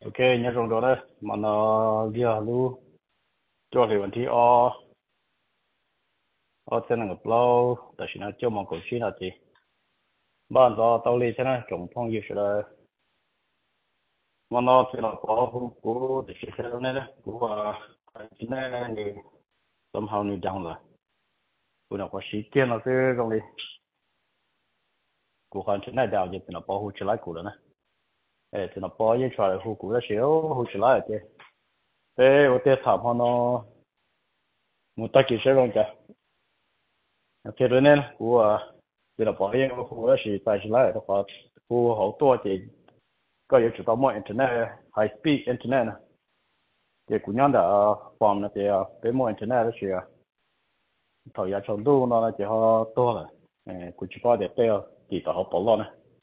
Ok, nhớ rồi đó đấy, mà nó giờ lu cho thì vấn đề ở trên là ngập lâu, tại vì nó cho mong cầu xin là gì, bạn đó tao lấy thế này trồng phong yêu rồi, mà nó thì nó có cú để xin thế này đấy, cú cái này thì somehow ni down rồi, cú nó có sĩ tiền nó cứ trong đi, cú hoàn trên này đào gì thì nó bảo hỗ trợ lại cú đó nè, thì nó bảo như cho lại hỗ cú đó xíu hỗ trợ lại chứ, thế ở đây thảm họ nó một tay kia sẽ không cả, thế rồi nên cú thì là bảo hiểm của是带起来的话，我好多的个有知道么 internet high speed internet 呢，这姑娘的放那些北么 internet 的是，头要程度呢就好多了，估计把的对地道好保了呢。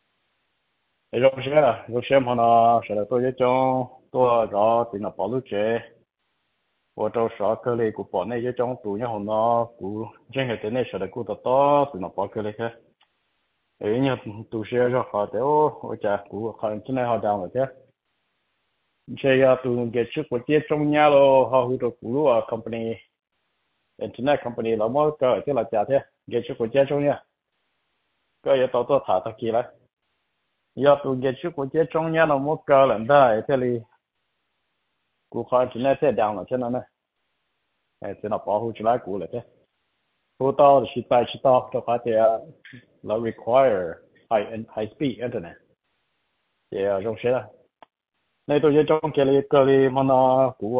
有些嘛呢，是了多一种多然电脑保录者，我都少个嘞，古保那一种多然后呢，古任何的那是的古得多电脑保个嘞去。ấy nhờ tụ xe cho họ theo ở nhà của họ trên này họ đào rồi chứ xe tụ cái trước của chiếc trong nhà lo họ hữu được của company internet company là mỗi cái chứ là trả thế cái trước của chiếc trong nhà cái gì tao thả tao kia lại giờ tụ cái trước của chiếc trong nhà là mỗi cái lần đó thế thì của họ internet sẽ đào rồi cho nên này thì nó bảo hộ trở lại của lại thế hộ tao thì chỉ tao cho phải thì là require high speed internet thì trong xe này tôi trong cái này mà nó cũ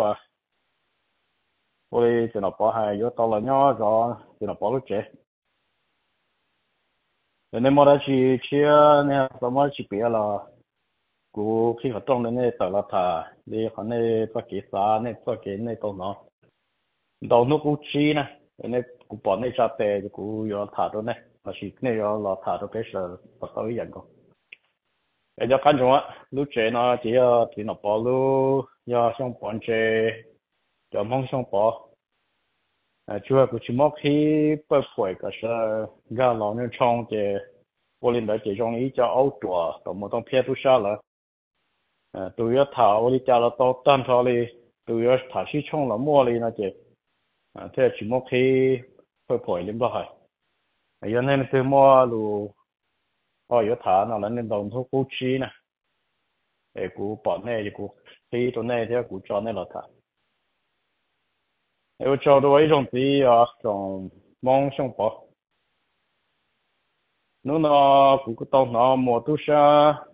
tôi thì nó bỏ hai yếu tố là nhỏ rồi thì nó bỏ lúc trẻ nên mà đã chỉ này sao mà chỉ biết là cũ khi họ trong này tờ là thà đi họ này có cái啥này có cái này đâu nó đâu nó cũng chỉ nè này cũ bỏ này ra tệ cũ yếu thà đó này mà chỉ này yếu là thà đó cái sự bắt đầu hiện có bây giờ看中啊lúc trẻ nó chỉ thì nó bỏ lúc giờ xong bỏ trẻ cho mong xong bỏ chúa của chúng móc khi bởi phổi cái sự gà lò nên trong thì vô linh đã chỉ trong ý cho ấu chùa tổng một tông phía tu sa là tôi yếu thảo đi cho là tao tan thảo đi tôi yếu thảo sĩ trong là mua đi nó chỉ thế chúng móc khi bởi phổi lên bao hải giờ nên tôi mua lu yếu thảo nó là nên đồng thuốc cứu trí nè để cú bỏ này thì cú khiตัวnày thì cú cho này là thảo eu cho tôi一种种梦想吧，侬呢，古个到那么多啥，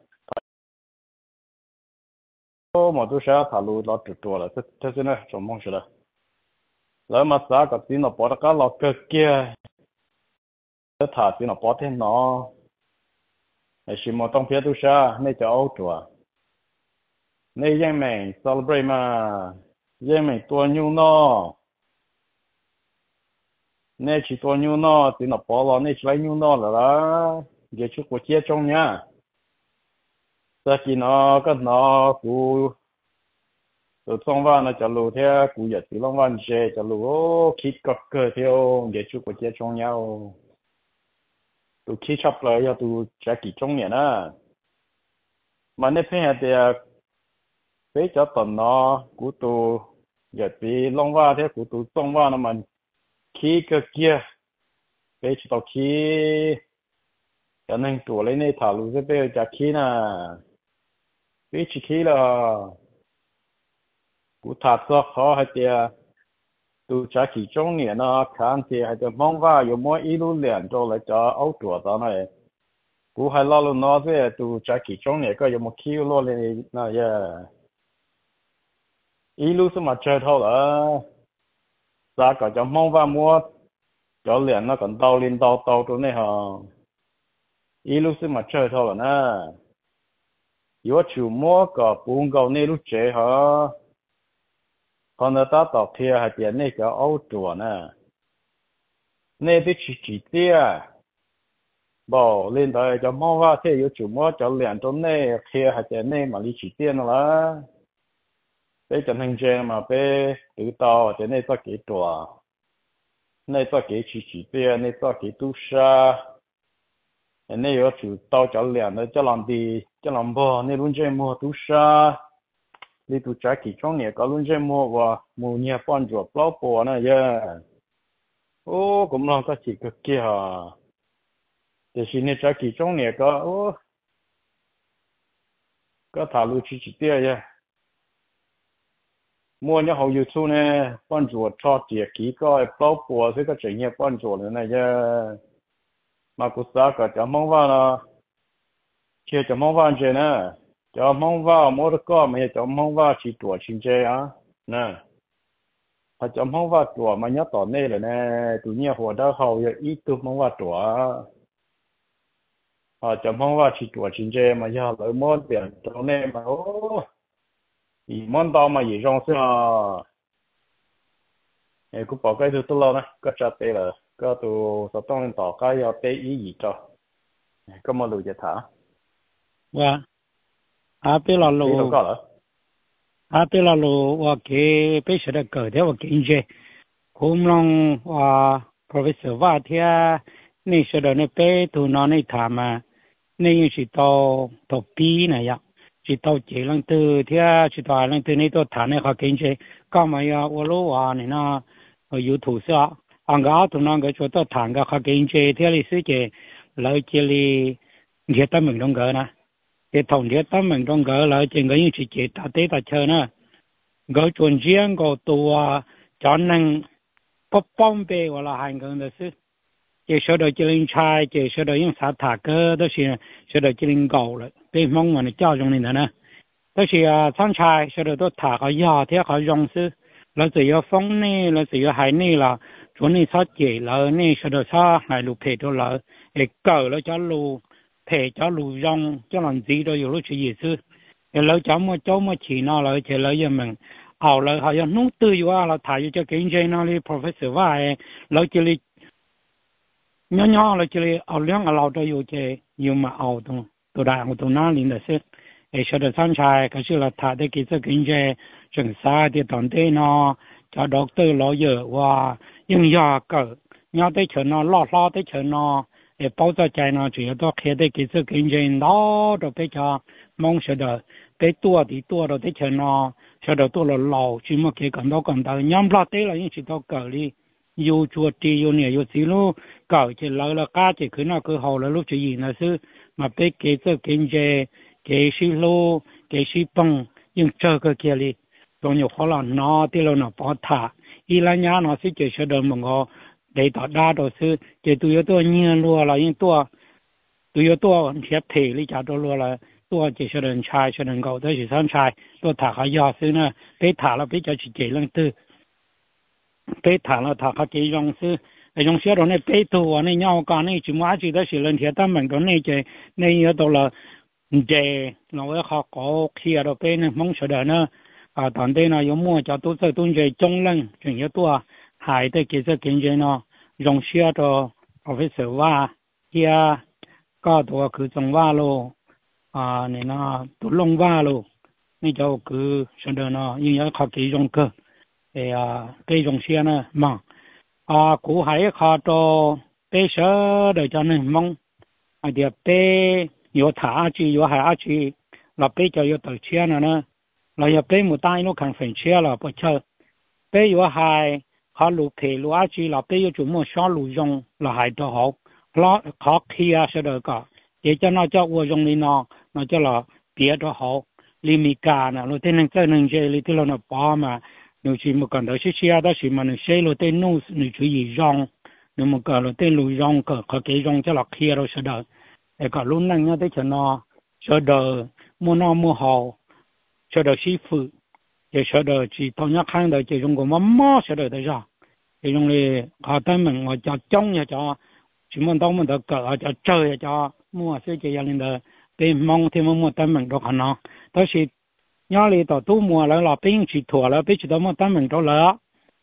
么多啥他路老多多了，这是呢种梦是了，然后嘛啥个电脑包的个老个个，这他电脑包天脑，还是么当别多啥，那叫欧洲啊，那人们 celebrate 嘛，人们多牛呢。nè chỉ tôi nhiêu nó thì nó bỏ lo nè chỉ lấy nhiêu nó là đó giờ chút của chia trong nhá sau khi nó cái nó cụ từ trong vào nó cho lù theo cụ giờ thì long văn dễ cho lù khi có cơ theo giờ chút của chia trong nhau tụ khi chấp lại giờ tụ trả kỳ trong nhỉ nè mà nè phải thì phải cho tuần nó cụ tụ giờ thì long vào theo cụ tụ trong vào nó mà khi cái kia bây giờ tao khi cho nên tuổi lấy này thảo luận bây giờ khi nè bây giờ khi là cụ thảo cho khó hay là tu trả kỳ trong年呢看thì hay là mong vào 有么一路连着来找欧洲的呢cụ hay lo luôn nó thế tu trả kỳ trong年个有么 kêu lo lên那也一路是嘛chơi thôi là giá cả cho mong vào mua cho liền nó còn đau lên đau đau chỗ này hả ý lúc xưa mà chơi thôi là nè yếu chủ mua cả bốn cầu này lúc chơi hả còn người ta đọc thì hay tiền này cái áo chuột nè này thì chỉ tiền bảo lên đây cho mong vào thì yếu chủ mua cho liền chỗ này thì hay tiền này mà đi chỉ tiền là bây giờ hình chơi mà bây tự tao thì này có cái chuột này có cái chỉ tiền này có cái tu sa này có chủ tao cho liền đó cho làm đi cho làm bò này luôn chơi mua tu sa đi tụ trái kỳ trong này có luôn chơi mua và mua nhà quan chuột bao bò này giờ ô cũng lo có chỉ cực kia hả để xin này trái kỳ trong này có ô có thả lưu chỉ tiêu giờ mua nhà hậu YouTube này quan chuột cho tiền kỹ có bao bò sẽ có chuyện nhà quan chuột này giờ mà cũng sao cả chấm mong vào là kia chấm mong vào chơi nè chấm mong vào mỗi cái mà chấm mong vào chỉ tuổi chính chơi á nè họ chấm mong vào tuổi mà nhớ tỏ này là nè tụi nhà họ đã hậu giờ ít tụi mong vào tuổi họ chấm mong vào chỉ tuổi chính chơi mà giờ lấy món tiền tụi này mà ô ý món tao mà gì trong xưa cũng bỏ cái thứ tôi lo nè có trả tiền là có tụi sao tao tỏ cái giờ tiền ý gì cho có một lượt thả và bây giờ lô bây giờ lô và cái bây giờ cái đấy và kinh tế cũng long và professor và thì nên sẽ được nên bây tụi nó nên tham mà nên chỉ tao tao pi này ya chỉ tao chỉ lần từ thì chỉ tao lần từ này tao tham này họ kinh tế có mà ya và lô và này nó ở YouTube sao anh cái tụi nó cái chỗ tao tham cái họ kinh tế thì là sự cái lợi chỉ là người ta mình trong cái nè cái thằng thiết tâm mình trong cái là trên cái những chỉ ta tế ta chơi nè cái chuyện riêng của tôi cho nên bóc bom bê hoặc là hành động đó chứ cái số đó chỉ linh trai cái số đó những xã thả cơ đó là số đó chỉ linh cầu rồi cái mong mà nó cho trong này nè đó là sáng trai số đó tôi thả cái giờ thìเขา用是là只有风呢là只有海呢là chỗ này sao chỉ là này số đó sao hải lục phê đó là cái cờ là cho lục thể cho lù rong cho làm gì đóอยู่รู้chuyện gì chứแล้วcháu mà chỉ nó là chỉ là mình học là họยังนุ่งตื่นว่าเราถ่ายจะเก่งใจนะเลย professor ว่าเราจะเลยย่อเราจะเลยเอาเรื่องเราตัวอยู่จะอยู่มาเอาตัวได้เอาตัวนั้นนี่นะสิ说的上菜可是了他的给这经济政策的团队呢叫 doctor 老友ว่า用药个要对钱呢老对钱呢包在ใจ呢主要都开的给这经济老的比较忙些的被多的对钱呢晓得多了老去么给感到娘不对了因此到搞里有做的有呢有记录搞起来了家就可那个好了路就赢了是嘛被给这经济给西路给西崩用这个给里总有好了拿的了那包他一两年那是就晓得么个để tỏ đa đồ sư chỉ tụi yếu tôi nhiều luôn là những tụi yếu tôi sẽ thể lý trả đồ luôn là tôi chỉ sẽ đừng trai sẽ đừng cầu tới chỉ sang trai tôi thả khai do sư nè để thả là biết cho chỉ lần tư để thả là thả khai chỉ dòng sư dòng xe đồ này để tụi này nhau cả này chỉ mua chỉ tới chỉ lần thiệt tâm mình đó này chỉ này yếu tôi là để nó họ có khi ở bên mong sợ đỡ nữa toàn đây là yếu mua cho tôi sẽ tôi chỉ trong lần chuyện yếu tôi hải的其实经济呢，用些的 professor 话，也搞多去种话咯，你那都弄话咯，你就去说的呢，应该考几种个，这种些呢嘛，古海考到被说的叫呢梦，的被有塔去有海去，那被就有头车了呢，那也被没带路看分车了不车，被有海。họ lục thể lục chỉ là bây giờ chúng mình xóa lục dùng là hay đó họ lo khó khi sẽ được cả để cho nó cho vô dùng đi nó cho là biết đó họ limita nè rồi tên năng chơi năng chơi thì nó bỏ mà nếu chỉ một cần đó sẽ đó chỉ mà nó sẽ rồi tên nô nó chú ý dùng nếu một cần rồi tên lục dùng cả có cái dùng cho là khi đó sẽ được để cả luôn năng nhớ tới cho nó sẽ được mua họ sẽ được sĩ phụ để sẽ được chỉ thằng nhắc hàng được chỉ dùng của má sẽ được đấy ra thì dùng để họ tới mình họ cho trông ya cho chỉ muốn đâu mình được cỡ cho chơi cho mua sẽ chỉ là lên để mong thì mua tới mình đó nó đó là nhớ đi tàu tu mua lại là bên chỉ thua là bên chỉ đó mua tới mình đó là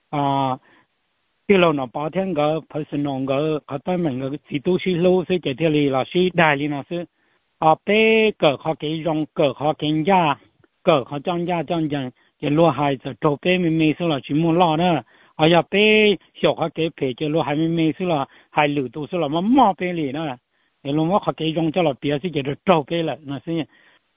cái lâu nó bảo thiên cái personal cái họ tới mình cái chỉ tu sĩ lâu sẽ chỉ theo là sĩ đại lý nó sẽ bên cỡ họ cái dùng cỡ họ cái giá cỡ họ trong giá trong giá cái lúa hayจะจบไปไม่是了全部老呢呀被小孩给陪着路还没是了还留都是了嘛毛被里呢哎龙我还给用叫了别是给它照给了那是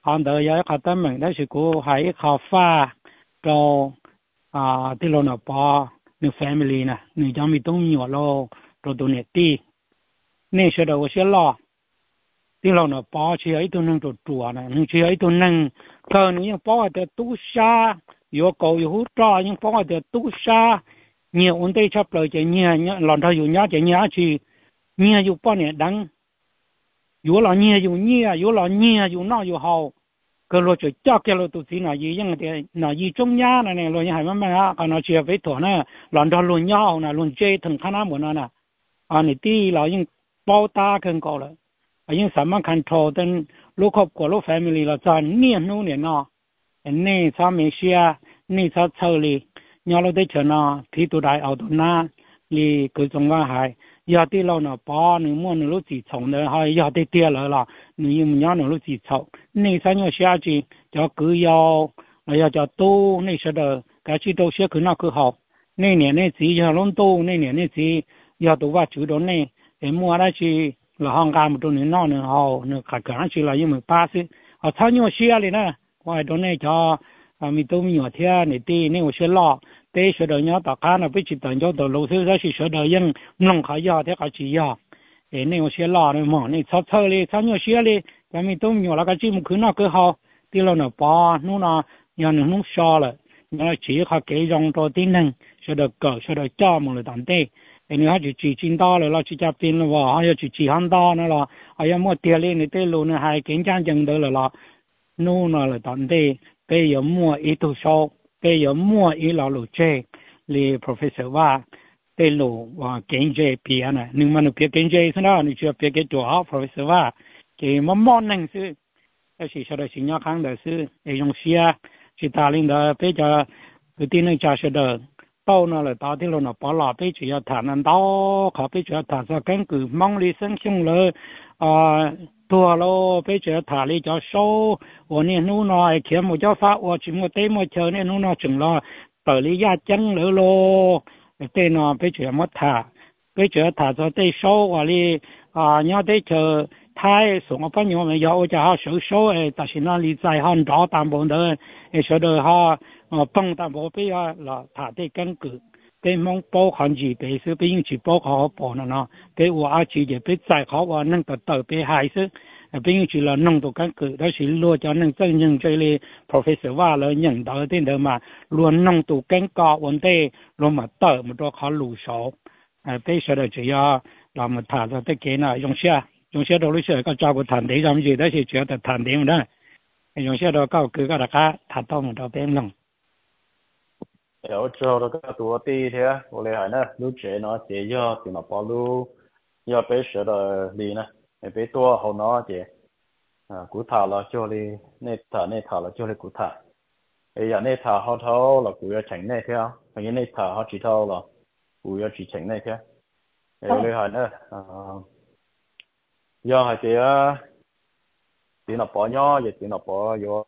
hắn đó giờ cái tấm mình đó là cô hay khảo phá choที่เราเนี่ยพอใน family นะในจำมีต้องมีว่าเราตัวเนี่ยตีนี่เชื่อเราเชื่อล้อที่เราเนี่ยพอเชื่อไอ้ตัวนึงตัวนะนึงเชื่อไอ้ตัวนึงก็นี่ยังพอแต่ตู้ชาอยู่เก่าอยู่หูจ้ายังพอแต่ตู้ชาเนี่ยอุ่นได้ชอบเลยจะเนี่ยหลอนเธออยู่เนี่ยจะเนี่ยชีเนี่ยอยู่ป้อเนี่ยดังอยู่หลอนเนี่ยอยู่หลอนเนี่ยอยู่นอกอยู่เฮาcái lô chơi chắc cái lô tụi gì nào gì nhưng cái nào gì trong nhà này lô như hai mấy á còn nó chia với thổ nè lần đó luôn nhau nè luôn chơi thằng khán giả muốn nè này tí là những bao ta cần có rồi những sản phẩm control tên lô cọp của lô family là cho niên nô niên nọ nên sao mình xia nên sao chơi li nhau lô đấy chờ nọ thì tụi đại ở tụi na li cứ trong cái hai giờ tí lâu nọ bỏ nếu muốn nếu lúc chỉ trồng nữa hay giờ tí tia rồi là nếu muốn nhau nếu lúc chỉ trồng nên sao nhau xia chỉ cho cứ giờ cho tu nên sẽ được cái chỉ đâu sẽ cứ nào cứ học nên nên chỉ giờ luôn tu nên chỉ giờ tu vào chủ đó nên để mua ra chỉ là hàng cam một tuần nên nọ nên học nên cả chỉ là như mình ba xí họ sao nhau xia liền nè ngoài đó nên cho mình tu mình nhỏ theo nên tí nên sẽ lo để sửa đời nhớ tất cả là biết chỉ tận cho đầu lâu thứ đó chỉ sửa đời nhưng nông khai giờ thế cả chỉ giờ để nên sẽ lo này mà nên sắp tới đi sắp nhiều xíu đi cái mình tôm nhiều là cái gì một cứ nó cứ hao đi lâu nữa bỏ nó nhà nó không sao rồi nó chỉ có cái dòng cho tin năng sửa đời cỡ sửa đời cho một lời tận thế nên họ chỉ chính đó là chỉ chấp tin là họ chỉ hắn đó nữa là họ mua tiền lên để luôn là hai cái trang chừng đó là nó là tận thế bây giờ mua ít đồ số bây giờ mua ít là lô chơi li professorว่าได้โลว่าเก่งเจปีนะนึงมันเปียเก่งเจซะนะนี่จะเปียเกตัว professor ว่าเกมมอนนั่งซื้อแต่สิชดสิญญาคังได้ซื้อไอ้ยงเสียสิตาลิงได้ไปจะคือที่นึงจะชดเต้านั่นแหละตาที่เราน่ะปลาไปจะฐานนั้นเต้าเขาไปจะฐานซะกันคือมองลิซึ่งchungเลยตัวเราไปเจอถาลีจะโซ่วันนี้นู้นหน่อยเขียนหมูเจ้าฟ้าว่าชิมเต้มาเจอเนี่ยนู้นหน่อยจึงรอเปิดลิยาจังเลยโลเต้นอไปเจอมดถาไปเจอถาจะเต้โซ่ว่าลีเนี่ยเต้เจอท้ายส่งอพันยมยาวจะหาโซ่โซ่แต่สินั่นลีใจหันรอตามบนเดินเสด็จหาปังตามบนไปละถาเต้กันกือ被蒙包含住，被是被引起包好包了呢，被我阿姐的被再好我弄得到被还是，被引起了弄到กันเกิดแล้วสิรัวจะนั่งจังยังใจเลย professor ว่าเลยยังต่อเต้นเดิมมาล้วน弄到กันก่อวันเต้ลงมาเติมมาตัวเขาลูกสาว被说的只要เรามาถามเราได้เกณฑ์นะ用些道理说ก็照顾团队上面但是主要的团队呢用些เราก็คือก็ราคาถัดต้องเราเป็นลง ở chỗ đó cái tuổi tí thế,我来喊呢，lúc trẻ nó chỉ do thì nó bảo lúc do bé sửa rồi đi nè, bé tua hậu nó chỉ cú thả là cho đi, nè thả là cho đi cú thả, bây giờ nè thả họ thâu là cú要chỉnh nè theo, bây giờ nè thả họ chỉ thâu là cú要chỉ chỉnh nè theo, ở đây喊nè, do hai chị thì nó bỏ nhỏ, thì nó bỏ vô,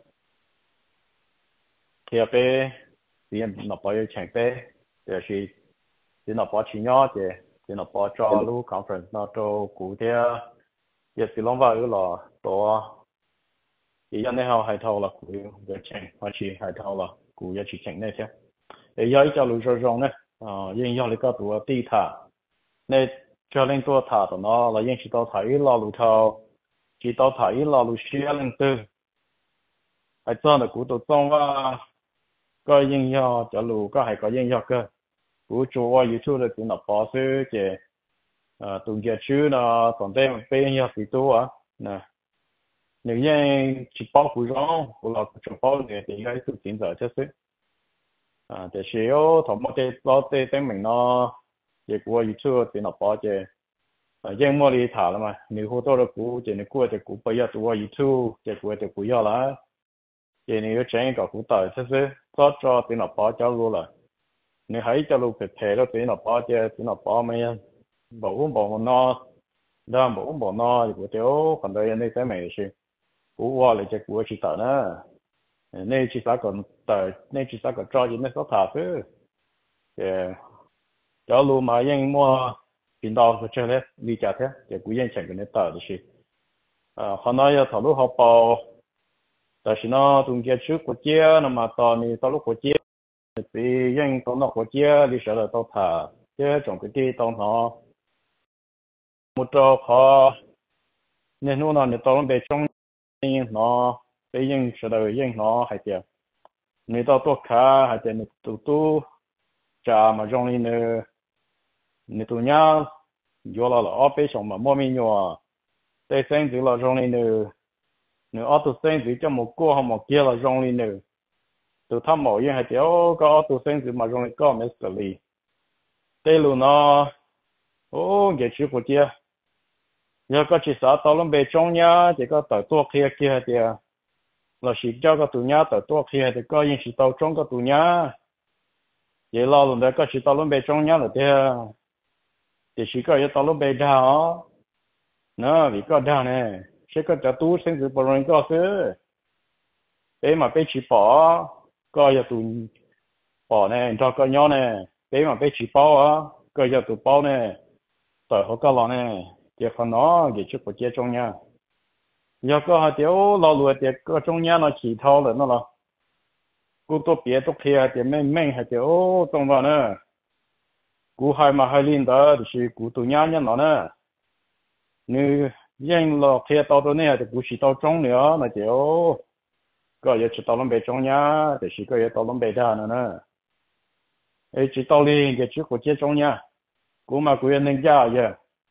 kia bé thì nó bỏ chẳng bé thì nó bỏ chỉ nhỏ thì nó bỏ cho lúc conference nó cho cụ thể giờ thì long vào cái là tổ thì giờ này họ hay thâu là cụ giờ chẳng họ chỉ hay thâu là cụ giờ chỉ chẳng này chứ thì giờ cho lúc rồi này nhưng giờ lấy cái tổ đi thả này cho lên tổ thả của nó là những chỉ tổ thả ít là lúc thâu chỉ tổ thả ít là lúc xia lên từ hay cho là cụ tổ trong và có những do cho lù có hay có những do cơ cú chủ ở YouTube là cũng là bỏ sư chế tụng kia chữ là còn tên bên do thì tu à nè nếu như chỉ bảo cú rong cú là chủ bảo để thì cái sự tiến giờ chứ để xíu thằng một cái lo tên mình nó để cú ở YouTube thì nó bỏ chế nhưng mà đi thả là mà nếu hồ tô là cú chế nếu cú thì cú bây giờ tu ở YouTube chế cú giờ là chế nếu chơi cái cú tới chứ cho thì nó bỏ cho luôn rồi nếu thấy cho luôn phải thế đó thì nó bỏ chứ thì nó bỏ mấy bộ nó đang bộ nó thì của thiếu còn đây này cái mày chứ cú qua lại cho cú chỉ tao nữa nên chỉ sao còn tờ nên chỉ sao còn cho gì nó có thả chứ cho luôn mà nhưng mua频道của chơi đấy đi chả thế để cú yên chẳng cái này tờ được chứ họ nói thằng lúc họ bảo 但是呢，中间去国家，那么到了国家，是人到了国家，你晓得到他，这种个地当中，我找好，你弄呢，你到了被中人呢，被人晓得人呢，还是你到多看，还是你都家嘛容易呢，你都娘有了二百上嘛，莫名有，在生活了容易呢。nếu ở tu sinh thì cho một cô hoặc một kia là rong lên nữa từ thăm mỏ yên hay thiếu có tu sinh thì mà rong lên có mấy xử lý đây luôn nó ô cái chữ của kia giờ có chỉ sợ tao lên bề trong nhá chỉ có tao tua kia kia thì là chỉ cho cái tụ nhá tao tua kia thì có những chỉ tao trong cái tụ nhá vậy lo luôn đấy có chỉ tao lên bề trong nhá là thế thì chỉ có tao lên bề đào nó vì có đào này sẽ có cho tu sinh sự bảo có chứ bé mà bé chỉ bỏ có giờ tụ bỏ này cho có nhau này bé mà bé chỉ bỏ á có giờ tụ bỏ này tại họ có lo này thì phần nó thì chút của chia trong nha giờ có hai tiểu lo lùi thì có trong nhà nó chỉ thao rồi nó là cú tốt biệt tốt kia thì mình hai tiểu trong vào nữa cú hai mà hai linh đó thì cú tụ nhà nhân nó nữa như dân lo kia tao đó này thì cú chỉ tao trong nữa mà tiểu có giờ chỉ tao làm bề trong nhà thì chỉ có giờ tao làm bề đa nữa ấy chỉ tao liền cái chút của chia trong nhà cú mà cú nên ra giờ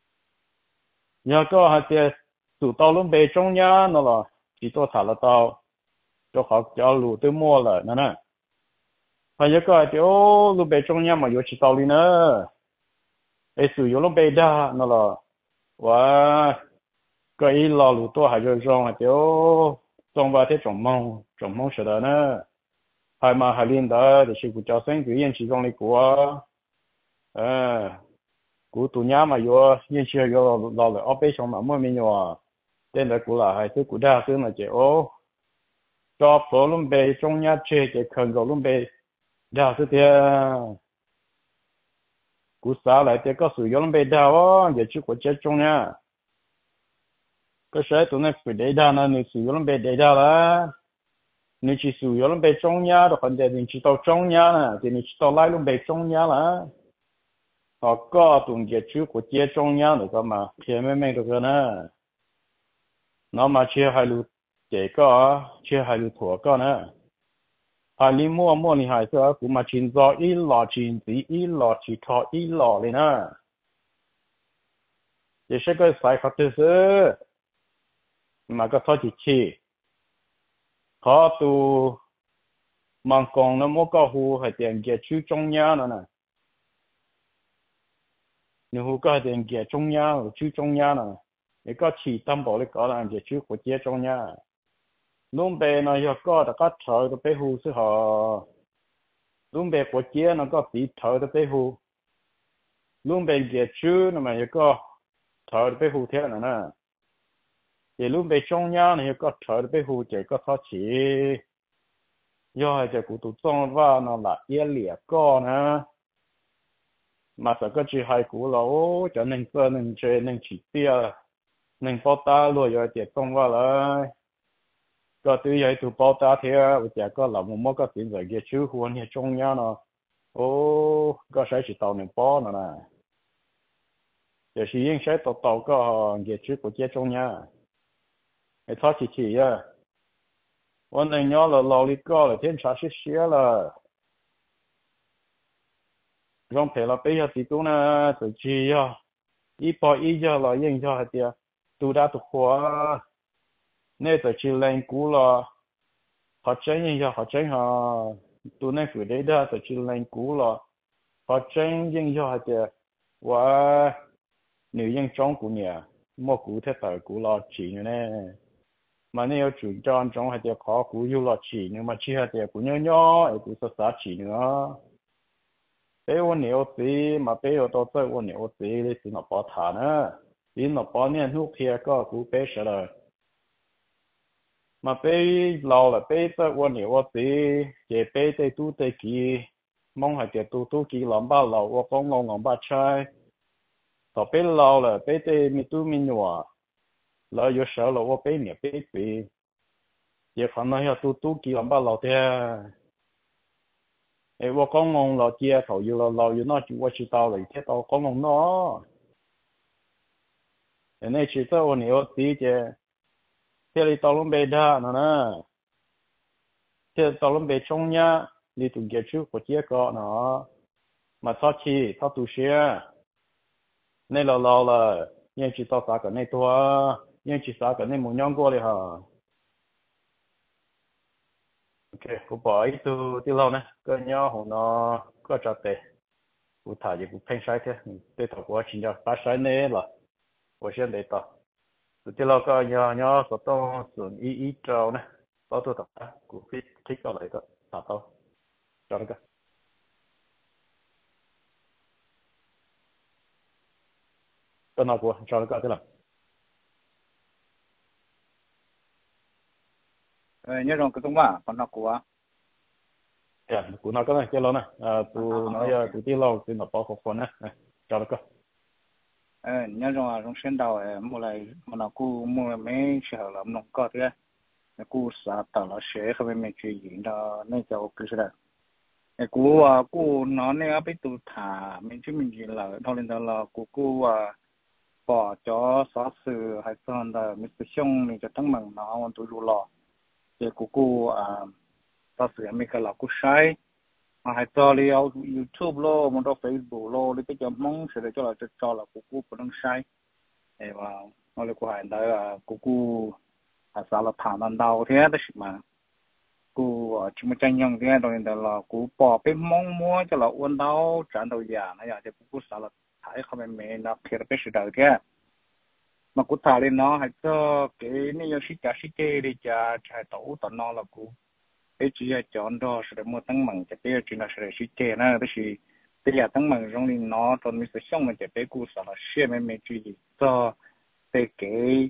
giờ có hai cái tụ tao làm bề trong nhà nó là chỉ tao thả là tao cho họ cho lù tới mua lại nè hay giờ có cái ô làm bề trong nhà mà giờ chỉ tao liền nữa ấy sử dụng làm bề đa nó là wow cái lò lù tôi hay rồi rồi cái ô trong ba thế trồng mông sợ đó nè hai mà hai liên đó thì sự của cháu sinh tự nhiên chỉ trong này của của tụi nhà mà vô nhiên chưa vô lò là ở bên trong mà mua mình vô tên là của là hai thứ của đa thứ là chỉ ô cho phổ luôn bề trong nhà chơi cái cần rồi luôn bề đa thứ thì của xã lại thì có sử dụng luôn bề đa đó giờ chú của chết trong nhà cái sẽ tụi này phải để đa nó nếu sử dụng bề để đa là nếu chỉ sử dụng bề trong nhà rồi còn để chỉ tao trong nhà nè thì nếu chỉ tao lại luôn bề trong nhà là họ có tụi cái chú của chia trong nhà được mà chia mấy được rồi nè nó mà chia hai lượt để có chia hai lượt thua có nè hai lượt mua thì hai số cũng mà chín do ít lọ chín gì ít lọ chỉ thọ ít lọ lên nè để sẽ có sai khác thứ mà có thôi thì chi họ tu mang con nó mua có hồ hay tiền kia chú trong nhà nữa nè nếu hồ có tiền kia trong nhà chú trong nhà nè để có chỉ tâm bảo để có làm kia chú của chia trong nhà lúc bé nó giờ có đã có thở được bé hồ sư họ lúc bé của chia nó có bị thở được bé hồ lúc bé kia chú nó mà giờ có thở được bé hồ thế này nè thì lúc bé trong nhà này có thở được bé hồ chỉ có thoát chỉ do hai cái cụ tụ trong và nó là yên lìa co nè mà sợ có chỉ hai cụ lỗ cho nên cơ nên chơi nên chỉ tia nên bao ta luôn rồi thì trong và lại có từ vậy tụ bao ta thì chỉ có là một cái tiền rồi cái chú huân như trong nhà nó ô có sẽ chỉ tàu nên bao nữa nè thì chỉ riêng sẽ tàu có cái chú của cái trong nhà cái thoát chỉ àวันนี้ย้อนเราเราลิก็เลยเทียนชาชิเชียละร้องเพลงเราไปยังติดตัวนะสุจีอ่ะอีพออีจะเรายังจะหาเดียตัวดาตัวหัวเนี่ยสุจีแรงกูละเขาใจยังจะเขาใจหาตัวเนี่ยคือได้ได้สุจีแรงกูละเขาใจยังจะหาเดียว่าหนูยังจ้องกูเนี่ยมั่วกูแท้แต่กูรอจีเนี่ยmà nếu chủ trương trong hai tiệc khó cú yêu là chỉ nhưng mà chỉ hai tiệc cú nhỏ nhỏ ấy cú sát chỉ nữa bé ôn nhiều gì mà bé ở đó tới ôn nhiều gì thì nó bỏ thả nữa vì nó bỏ nên hút thiệt có cú bé sợ rồi mà bé lâu là bé tới ôn nhiều gì chỉ bé tới tu tới kỳ mong hai tiệc tu kỳ làm ba lâu và phong lâu làm ba trai tao bé lâu là bé tới mi tu mi nhỏ lỡ vô sợ là vô bé nhẹ bé bị 也可能要都几万把老的，哎，我刚刚老街头有了老有那就我知道了，一天到刚刚那，那去在我牛直接，这里到龙北的那呢，这到龙北中央，你都接触国际个呢，mà sao chi sao tu sửa nên là lâu là nhưng chỉ tao xả cái này tua nhưng chỉ xả cái này muốn nhon qua đi hả ok cô bỏ ít tu đi lâu nè cái nhau hồ nó có trả tệ cô thả gì cô phèn sai thế để tao qua chỉ cho ba sai này là cô sẽ để tao đi lâu cái nhau số tao xuống ít trâu nè tao tu tập cô thích thích cái này đó tao cho nó cái nào cô cho nó cái thế nào nhớ rằng cái tung ba còn nó của cô nào cái này cho nó nè cô nói cô đi lâu thì nó bảo học phần nè cho nó cái nhớ rằng trong sinh đầu mua lại mà nó cô mua mấy sợ là nó có thế cô sợ tao là sẽ không biết chuyện gì đó nên cho cứ thế cô nó này biết tụ thả mình chứ mình gì là thôi nên là cô bỏ cho xóa sự hay còn là mình sẽ xong mình cho thằng mình nó tụ rủ lò thì cô xóa sự mình cái là cô sai mà hay cho li YouTube lo mà đó Facebook lo đi cái chấm mong sẽ để cho là cô không sai thì mà nó lại cô hay nói là cô sao là thả nó đau thế đó mà cô chỉ một tranh nhau thế đó nên là cô bỏ cái mong mua cho là uốn đau tràn đầu già này giờ thì cô sao là thấy không em mẹ nó khi là cái sự đời thế mà cô thả lên nó hay cho cái này yo xí chê đi cha chạy tàu tận nó là cô cái chỉ là chọn đó sẽ mua tăng mặn cho cái chuyện là sẽ xí chê nó đó thì bây giờ tăng mặn trong này nó trong mình sẽ xong mình cho cái cô sao là xí mẹ chuyện gì cho cái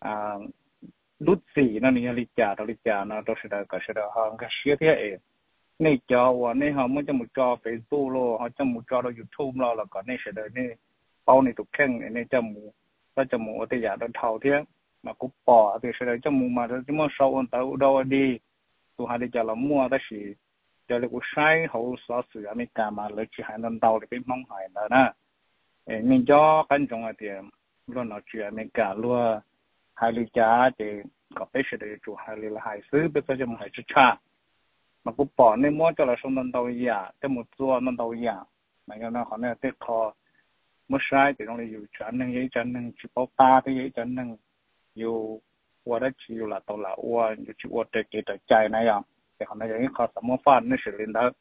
lúc gì nó như lịch trả nó đó sẽ là họ cái xí thế ấy này cho này họ muốn cho một cho Facebook lo họ cho một cho đó YouTube lo là có này sẽ đời này bao này tụt khen này cho một nó cho một cái giá đó thầu thế mà cũng bỏ thì sẽ đời cho một mà chỉ muốn sau ôn tàu đâu đi tụi họ đi cho là mua đó thì cho là cũng sai hậu sở sự America mà lấy chỉ hai năm tàu thì cái mong hỏi đó nè mình cho cái trong là tiền luôn nói chuyện America luôn hai lý giá thì có cái sự để chủ hai lý là hai xứ bây giờ cho một hai chữ cha mà cũng bỏ nên mua cho là xong năm đầu giờ cho một tour năm đầu giờ mà cho nó họ này tết kho mất sai thì nó làอยู่ชั้นหนึ่งยี่ชั้นหนึ่งchỉ bảo ta thìยี่ชั้นหนึ่งอยู่ว่าได้chỉ là tàu làว่าอยู่chỉว่าcái trái này à thì họ này những khó sắm phát nó sẽ lên đó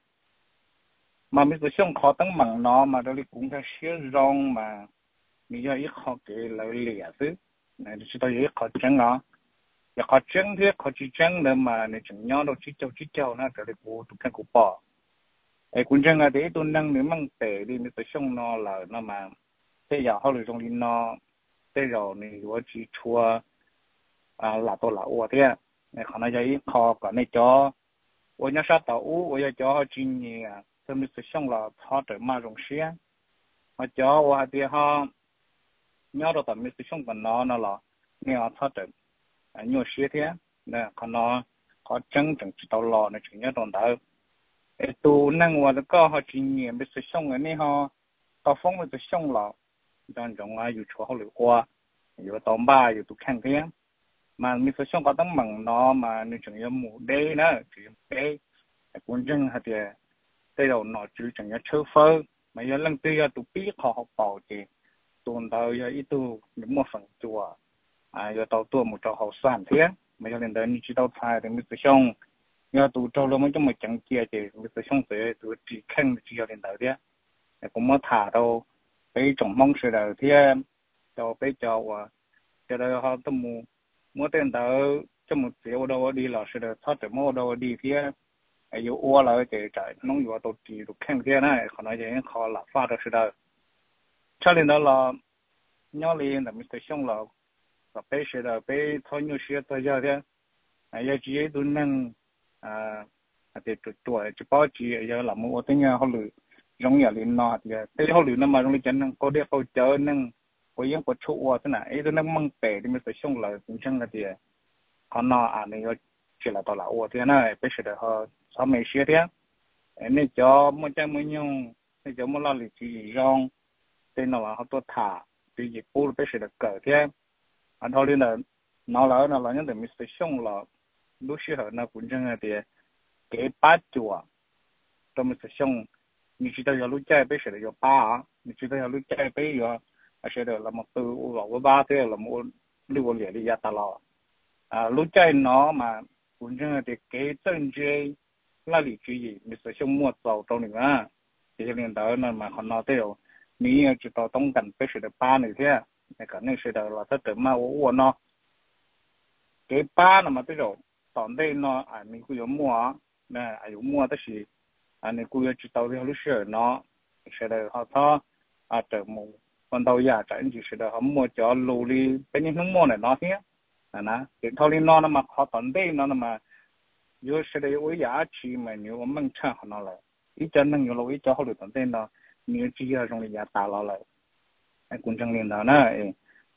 mà mình cứ xong khó tăng bằng nó mà đó là cũng phải xé rong mà mình giờ ít khó cái lợi lẻ chứ này chỉ tao ít khó trắng nó giờ khó trắng thế khó chỉ trắng nữa mà này chẳng nhớ đâu chỉ châu nó trở lại của tụi cái của bỏ ai cũng chẳng là để tôi năng nếu mang tệ đi mình phải xong nó là nó mà thế giờ họ lựa trong đi nó thế rồi này tôi chỉ thua là tôi là ủa thế này khả năng vậy khó cả này cho ủa nhớ sát tàu ủa cho họ chỉ nhỉ thì mình phải xong là họ trở mà rong xé họ cho ủa thì họ nhớ đâu tầm mình phải xong còn nó là nghe họ trở nhiều xé thế nè còn nó họ chẳng chỉ tàu lò này chỉ nhớ tồn tại tụ năng và có họ chỉ nghiệm bị xong cái này họ tao phong bị xong là trong trong ai อยู่ chỗ họ lựa qua อยู่ tóm ba อยู่ tụ khang thế mà mình phải xong có tấm bằng nó mà nên chẳng như mù đê nữa chỉ đê cũng chẳng hạt thì đây đầu nó chỉ chẳng như chơi phơi mà giờ lần tư tụ biết họ học bảo thì tuần đầu giờ ít tụ những một phần chùa giờ tàu tua một trò học sản thế mà giờ lên đây như chỉ tàu thay thì mình phải xong giờ tụ trâu luôn mới cho một chẳng kia thì mình phải xong tới tụ chỉ khăn chỉ giờ lên đây thế cũng mới thả đâu cái trồng mong sự đời thế cho cái cho đây họ tụi mua tiền tới cho một triệu đâu đi là sự đời thoát được mua đâu đi phía yêu ua lại cái trái nông nghiệp tổ chỉ được khen kia này họ nói vậy họ là pha được sự đời cho nên đó là nhớ liền là mình phải xong là bé sự đời bé thôi nhiều sự tới giờ thế giờ chỉ tôi nâng thì tuổi chỉ bao chỉ giờ là mua tới nhà họ lười giống như là nó thì tới họ lười nó mà trong chân có để họ chờ nâng có những có chỗ thế này tôi nâng măng bể thì mình phải xong là cũng chẳng là thì họ nó này chỉ là tao là ô thế này bây giờ họ sao mấy xe thế nên cho một trăm mấy nhung nên cho một lần lịch chỉ rong tên là họ tôi thả thì dịch vụ bây giờ cỡ thế anh thôi là nó là những cái mình sẽ xong là lúc xưa nó cũng chẳng là thì cái bát chùa tôi mình sẽ xong你知道要录在被谁的要八，你知道要录在被要，而且的那么都我八对了么六年的也达了，录在那嘛，反正的给政治那里主义，你是想莫走到你啊，这些领导呢嘛很闹的哟，你也知道东港被谁的八那些，那个那谁的了，他怎么我呢，给八那么这种，当地呢啊，你会有莫，那还有莫的是。anh ấy cũng chỉ tàu đi lúc xưa nó sẽ là họ thọ trở một con tàu giả chẳng chỉ sẽ là họ mua cho lù đi bên những mua này nó thế nè cái thao đi nó mà họ tận đây nó mà dù sẽ là với giá trị mà nếu mà mình trả họ nó lại ít cho nên nhiều ít cho họ được tận đây nó nếu chỉ là trong giá ta nó lại anh cũng chẳng liên đó nè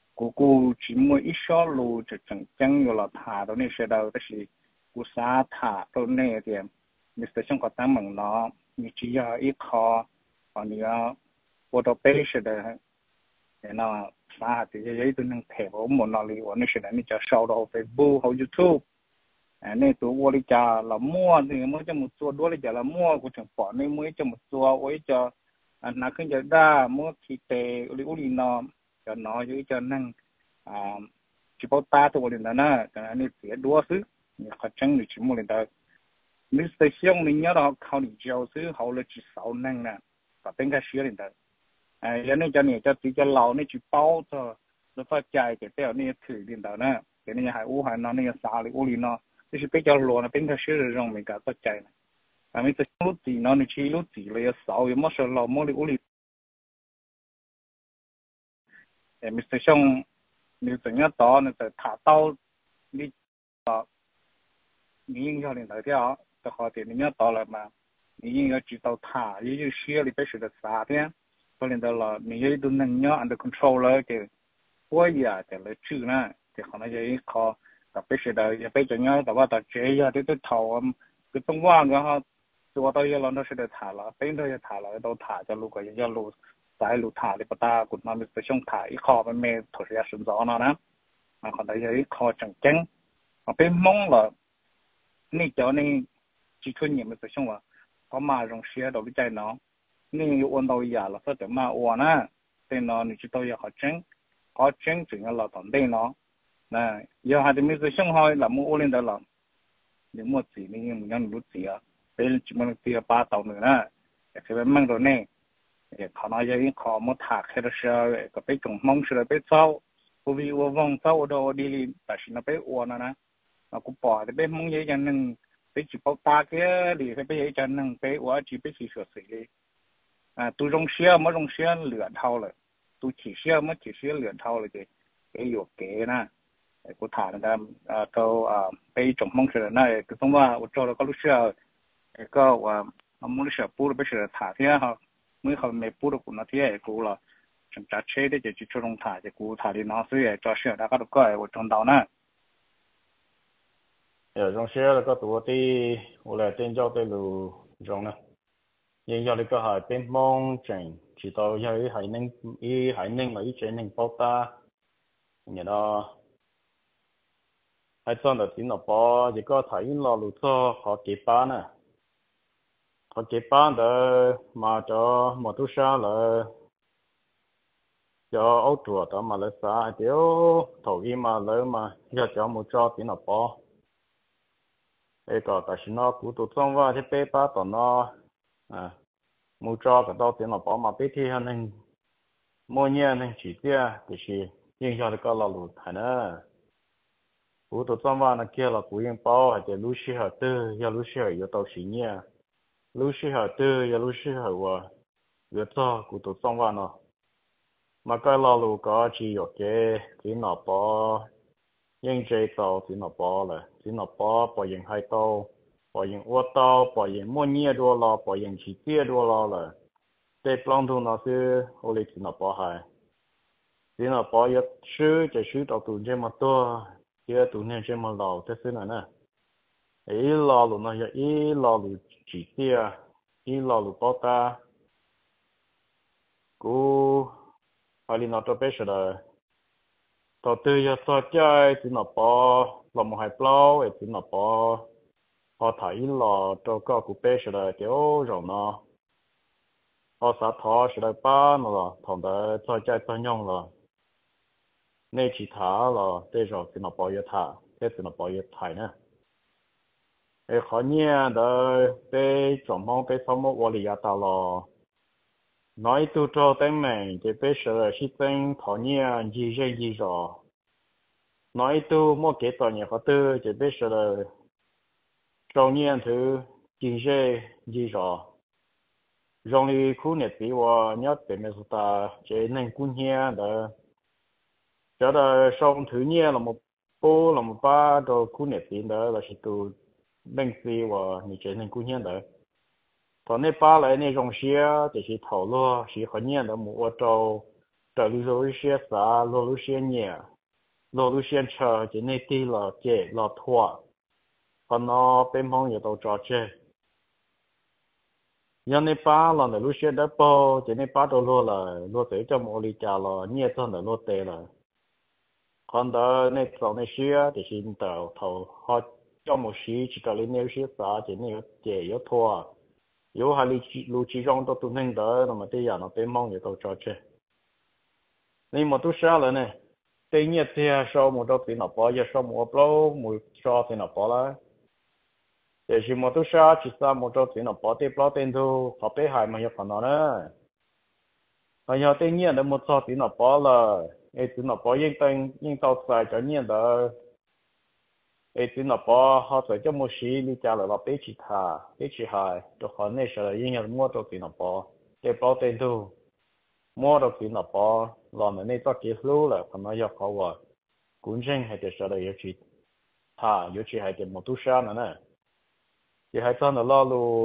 cô chỉ mua ít số lù chỉ chẳng nhiều là thả đó nên sẽ đâu cái gì cô sa thả đó này thì Mr. 香港咱们呢，你只要一考，你要我到北市的，那啥这些也都能配合我们那里，我那时候你叫烧到 Facebook 和 YouTube，那都我的家了么，那么这么做多了家了么，我成把那么这么做，我一叫那跟着da么去的屋里呢，叫那有一叫能只包大的我的呢，你别多事，你还真的去么的到。你是想你要到靠你教书好了去少能呢，把边个学领的，人家叫你叫比较老你去包着，那发债给掉那些土领导呢，给人家还乌还拿那个啥的屋里呢，就是比较老呢，边个学的让没个发债呢，你是路地呢，你去路地了要少，有么说老么的屋里，你是想你怎样到那个塔到你你应该领导掉。的话，对，你要到了嘛，你应该知道他，也就需要你必须的啥的，所以到了，你也都能要 under control 了的，我也在来住呢，就可能就一靠，特别是的也被人家的话到这呀，这都头啊，这东莞然后做到也啷到是的他了，边头也他了，都他就路过也要路，在路他的不大，古那边是想他一靠没没头是也顺着了呢，可能也一靠正经，被懵了，你叫你。chỉ thuê nhiều mới xong à có mà rong xe đầu đi chạy nó nên ôn đầu giờ là phải để mà ôn á tên nó chỉ tôi có trứng chỉ là tận đây nó nè giờ hai đứa mới xong thôi là mua ôn lên đó là những mua gì nên mình nhận lúc gì à bây chỉ muốn tiền ba tàu nữa nè cái bên mang rồi nèเขาnói vậyเขาmua thạc hay là sao cái bên trồng mông sẽ là bên sau vì ở vòng sau đó đi tại sao nó bên ôn nó nó cũng bỏ cái bên mông vậy cho nên bây chỉ bao ta cái thì phải bây giờ năng bây ở chỉ bây chỉ sửa sửa đi tôi rong xe mà rong xe lửa thao rồi tôi chỉ xe mà chỉ xe lửa thao rồi thì cái yếu kế nè cô thả người ta câu bây trồng mong sửa này cái xong mà tôi cho nó có lúc sửa cái mong lúc sửa bù bây giờ thả thế ha mới không mấy bù được cũng nó thế cô là chúng ta chế để chỉ cho rong thả thì cô thả đi nó sửa cho sửa đã có được cái ở trong đó nè trong xe là có tụi đi hoặc là trên giao tới lù trong nè nhưng do cái hải bên mong chỉnh chỉ tao do hải ninh mà ý chế ninh bao ta như đó hai con là chính là bao chỉ có thấy lo lù cho họ kịp bán nè họ kịp bán để mà cho một thứ sao là cho ấu chùa đó mà lấy xa thiếu thầu y mà lấy mà giờ cho một cho chính là bao cái tại sao nó cũng tụt xong vào cái bê ba tao nó mua cho cái đó tiền là bỏ mà bê thì anh mua nhẹ anh chỉ tiếc thì nhưng cho cái là lụt thành nữa cũng tụt xong vào nó kia là cũng yên bao hay là lúc xưa hở tư giờ lúc xưa giờ tao xí nhẹ lúc xưa hở tư giờ lúc xưa hở và giờ cho cũng tụt xong vào nó mà cái là lụt có chỉ có cái nó bỏ nhưng chơi tàu thì nó bỏ rồi thì nó bỏ những hai tàu bỏ những ô tàu bỏ những mua nhẹ đua lo bỏ những chỉ tiêu đua lo rồi để plong thu nó sẽ ô lê thì nó bỏ hai thì nó bỏ ít sư chỉ sư tàu tụi trên mà to kia tụi nên trên mà lầu thế xí này nè ý lo luôn nó ý lo luôn chỉ tia ý lo luôn to ta cú phải đi nó cho bé rồi tao tư giờ sao chơi thì nó bỏ làm một hai plau thì nó bỏ họ thấy là cho có cụ bé rồi kiểu rồi nó họ sẽ thọ rồi ba nó là thằng đó sao chơi sao nhông là nên chỉ thả là thế rồi thì nó bỏ giờ thả thế thì nó bỏ giờ thải nữa ê khó nhẹ đó bé chọn mong bé sao một vật lý tao là nói tu cho tên mình thì bé sợ khi tên thọ nhẹ gì rồi nói tu một cái tòa nhà họ tư thì bé sợ là trong nhiên thứ gì rồi trong đi khu này thìว่าnhớ về mình ta chỉ nên cũng nhẹ đó cho đó xong thứ nhẹ là một bố là một ba rồi khu này thì đó là chỉ tu nên gì và你只能cũng nhẹ đó còn nếu ba lại này trong xe thì chỉ thầu lo chỉ khó nhẹ đó một trâu trâu lưu lối xe xa lối xe nhẹ lối xe chờ chỉ nên đi là chế là thua còn nó bên mong nhiều tàu trò chơi nhân này ba là lúc xe đã bao chỉ nên ba đô lô là lô tới cho một ly trà là nhẹ hơn là lô tê là còn đó này sau này xe thì xin tàu thầu họ cho một xí chỉ cần lên nêu xe xa chỉ nên chế yếu thua yếu hai lưu chỉ trong đó tụi mình đó là mà bây giờ nó bên mong nhiều tàu trò chơi nên mà tôi xa rồi này tuy nhiên thì sau một đợt thì nó bỏ giờ sau một lâu một cho thì nó bỏ lại để chỉ một tôi xa chỉ xa một đợt thì nó bỏ tiếp bao tiền thu họ bé hại mà nhập phần nó nữa mà giờ tuy nhiên là một số thì nó bỏ là ấy thì nó bỏ yên tàu xài cho nhiên đó ấy thì nó bỏ họ phải cho một xí đi trả lại là bé chỉ hại cho họ này sợ là yên là mua đợt thì nó bỏ để bao tiền thu mua đợt thì nó bỏ làm này cho kia lưu là phần nó nhập họ vào cũng chẳng hay để sợ là yếu chỉ hay để một tôi xa nữa nè thì hai con là lo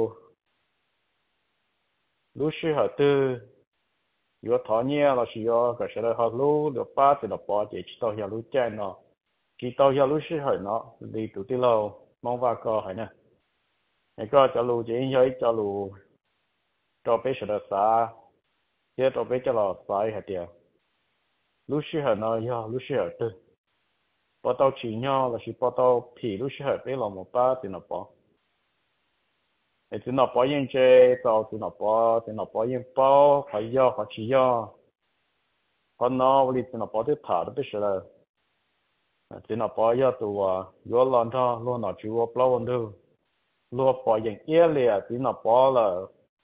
lu sư họ tư yếu thọ nhẹ là chỉ có cái sự họ lu được ba thì nó bỏ chỉ tao hiểu lu chơi nó chỉ tao hiểu lu sư họ nó đi tụi tí lâu mong vào co hay nè cái co cho lu chỉ nhớ cho lu cho bé sự xa thế cho bé cho là sai hay điều lu sư họ nó hiểu lu sư họ tư bỏ tao chỉ nhau là chỉ bỏ tao thì lu sư họ bé là một ba thì nó bỏ thì nó bỏ yên chơi tàu thì nó bỏ yên bao phải do họ chỉ do còn nó vì thì nó bỏ tiếp thả đó biết là thì nó bỏ do tụ vô lần thôi luôn nó chịu bao lần thôi luôn bỏ yên kia liền thì nó bỏ là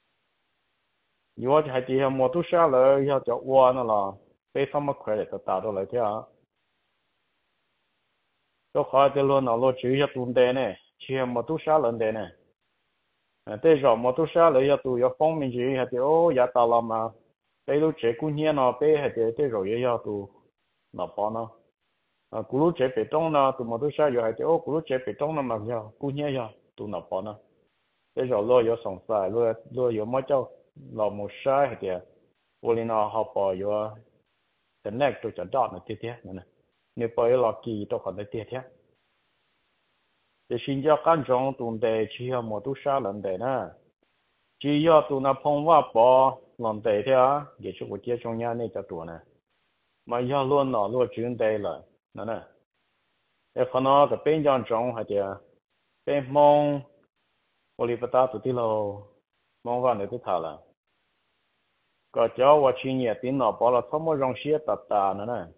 vô thì thì một tu sa là要叫我那了被他们快点打到来的啊都好的luôn nó luôn chịu cho tụi đây này chỉ một tu sa lần đây này thế rồi một tu sa lấy cho tụi phong mình chỉ hay ô ya ta làm mà bây lúc trẻ cũng nhớ nó bây hay thế rồi ya tụi nó bỏ nó cú lúc trẻ bị trong nó tụi một tu sa rồi hay ô cú lúc trẻ bị trong nó mà ya cũng nhớ ya tụi nó bỏ nó thế rồi lo yo sống sai lo yo mấy cháu lo một sai hay thế vô li nó học bỏ yo cái này tôi chọn đó là tiếp theo này nếu bỏ lo kỳ tôi còn tiếp theo để xin cho các trong tuần đề chỉ là một tu sa lần đề nè chỉ có tu na phong hoa bỏ lần đề theo để cho tôi trong nhà này cho tôi nè mà giờ luôn nó luôn chuyển đề rồi nè để khi nó cái bên trong hay là bên mong我里不打住的喽mong vào này tôi thả là có cháu và chị nhẹ tin nó bỏ là không có rong xía tạt nữa nè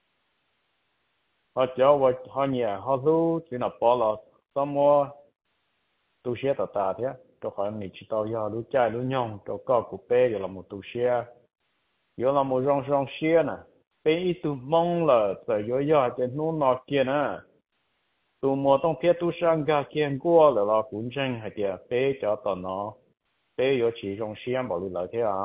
họ cháu và họ nhẹ họ lu thì nó bỏ là xong mua tu xe tạt thế cho họ mình chỉ tao giờ lu chạy lu nhông cho có cụ bé rồi là một tu xe rồi là một rong xe nè bé ít tu mong là tại giờ cái nó kia nè tu mua tông phía tu sang ga kiên qua là cũng chân hay tiệt bé cho tao nó bé có chỉ rong xe bảo lưu lại thế à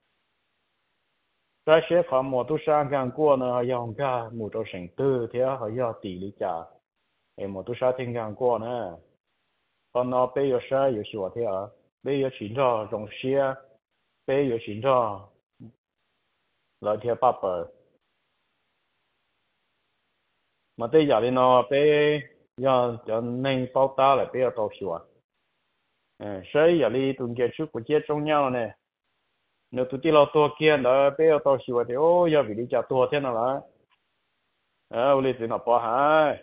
cái xe họ mua tu sang ga qua nó dùng ga một chỗ sinh tư thế họ giờ tỷ lý trả em mua tu sang thiên ga qua nè còn nó bây giờ sai giờ sửa thế à bây giờ chuyển cho rong xe bây giờ chuyển cho lại theo bắp mà bây giờ thì nó bây giờ cho nên bao ta là bây giờ tao xíu sấy giờ đi tụi kia chút của chết trong nhau nè nếu tụi kia lo tua kia đó bây giờ tao xíu thì ô giờ vì đi chợ tua thế nào là uli tụi nó bỏ hả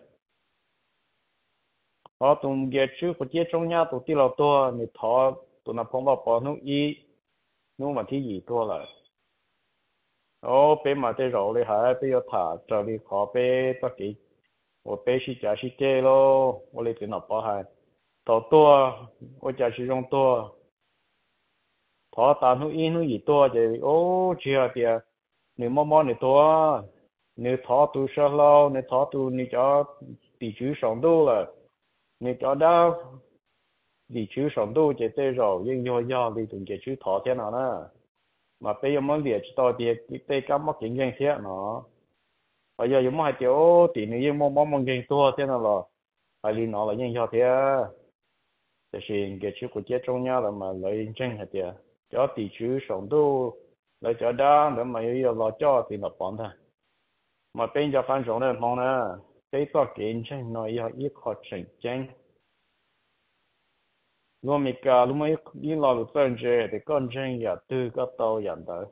họ tụi kia chút của chết trong nhau tụi kia lo tua thì thọ tụi nó phong vào bỏ nút y nút mà thứ gì tua là ô bây mà tới rồi hả bây giờ thả trở đi khó bây tất kỳ 我背是假是给咯，我来电脑包还，多多，我假是用多，他打怒一怒一多就哦这样的，你摸摸你多，你他都说了，你他都你叫地区上都了，你叫到地区上都就对着，应要你从地区他天哪呢，mà bây giờ muốn liệt to thì cái cái mất kinh doanh thế nó bây giờ giống hai chỗ thì nếu như mong mong kinh to thế nào là hay là nó là những sao thế thì cái chữ của chế trong nhà là mà lấy chân hết thế cho tỷ chữ sống tu lấy cho đa nữa mà yêu lo cho thì nó bón thôi mà bên cho phản sống này mong nè cái to kinh doanh nó yêu ít khó chỉnh chân lúc mình cả lúc mà ít lo được chân thì con chân ya từ cái tàu nhận tới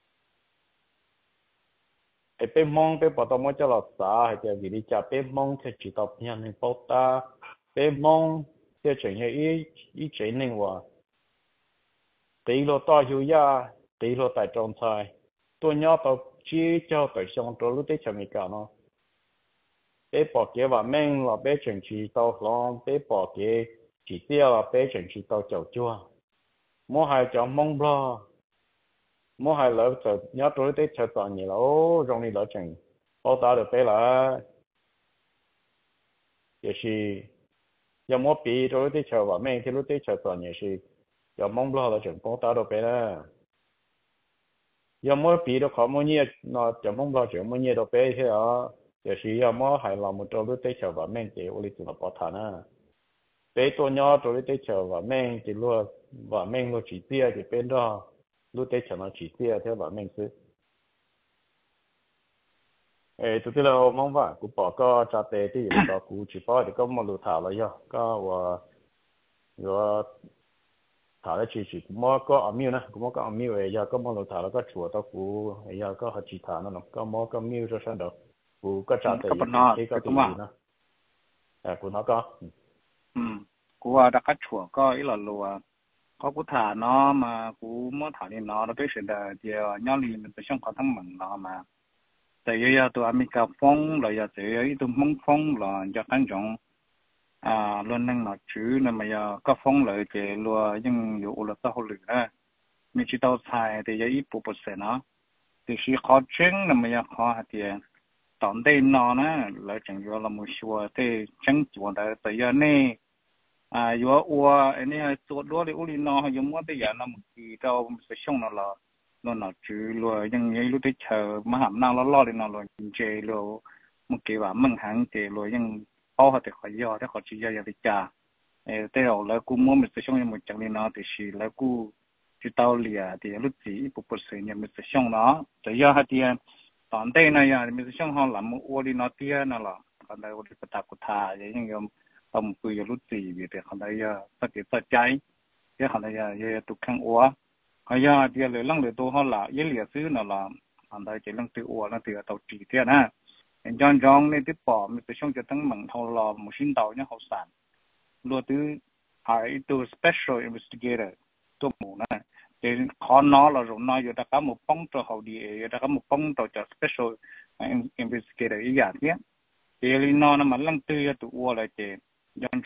ไอ้เป็นมองเป็นปตมจะหลอดสาให้จะวิธีจะเป็นมองที่จิตตยันในปตาเป็นมองที่เฉยอีเฉยหนึ่งว่าตีโลต่ออยู่ยาตีโลแต่จงใจตัวย่อตัวชี้เจ้าแต่ชงตัวรู้ได้ชมิกาเนาะเป็นปอกเกว่าแม่งว่าเป็นเฉยชีตัวลองเป็นปอกเกจีเตี้ยว่าเป็นเฉยชีตัวเจ้าจั่วมั่วหายจะมองบลอmỗi hai lỡ chờ nhớ tôi tới chờ toàn nhiều lỗ trong đi lỡ chừng bao ta được bé là也是要么比tôi tới chờ và mấy cái lúc tới chờ toàn也是要mong lo là chừng bao ta được bé là要么比都khó mua nhiều nó chừng mong lo chừng mua nhiều được bé thế à也是要么还làm một chỗ lúc tới chờ và mấy cái uli tụi nó bỏ thà nè bé tôi nhớ tôi tới chờ và mấy cái lúc và mấy lúc chỉ tia thì bên đó lúc đấy chẳng nó chỉ tiêu theo bản mình chứ, tụi tôi là mong vậy, cũng bỏ có trả tiền thì có cũng chỉ bỏ thì có một lượt thảo là do, có và thảo là chỉ cũng mua có ở miêu nè, cũng mua có ở miêu ấy giờ có một lượt thảo là có chùa tao cũng ấy giờ có họ chỉ thảo nó có mua có miêu cho sang đâu, cũng có trả tiền thì có tiền gì nữa, cũng nó có, cũng đã có chùa có ý là lùa có cú thả nó mà cú muốn thả đi nó biết sự là giờ nhau liền mình phải xong có thằng mình nó mà tại vì tụi America phong rồi giờ tụi tụi mong phong là cho cán trọng luôn năng nó chứ nên mà giờ có phong lợi thì luôn nhưng dụ là tao lử đó mình chỉ tao xài thì giờ ít bộ sẽ nó thì khi khó chứng là mà giờ khó thì tận đây nó nè lại chẳng vô là một số thì chẳng chuẩn tại tại giờ này yo wa ene to do le uli no yo mo te ya na mu ki tao se shong na la no na chu lo yang ye lu te chờ ma ham na lo le na lo je lo mu ki wa meng hang te lo yang bao ha te kho yo te kho chi ya te cha te ro la ku mo mi se shong mu chang ni na te shi la ku chu tao lia te lu ti pu pu se ni mi se shong na te ya ha ti tan te na ya mi se shong ha la mu uli na ti na la kan da uli pa ta ku tha ye yang yo ông cười lúc gì vì thế họ đây tất cả tất cháy cái họ đây tụt khang ua họ giờ thì lời lăng lời tôi họ là ý nghĩa xứ nào là họ đây chỉ lăng tự ua là tự tàu chỉ thế nè John John này tiếp bỏ mình phải xong cho tăng mặn thầu lò một xin tàu nhá hậu sản luôn từ hải từ special investigator tôi muốn nè thì họ nói là rồi nói giờ đã có một bóng cho hậu địa đã có một bóng cho special investigator ý giả thế thì nó mà lăng tự tự ua là chỉ dân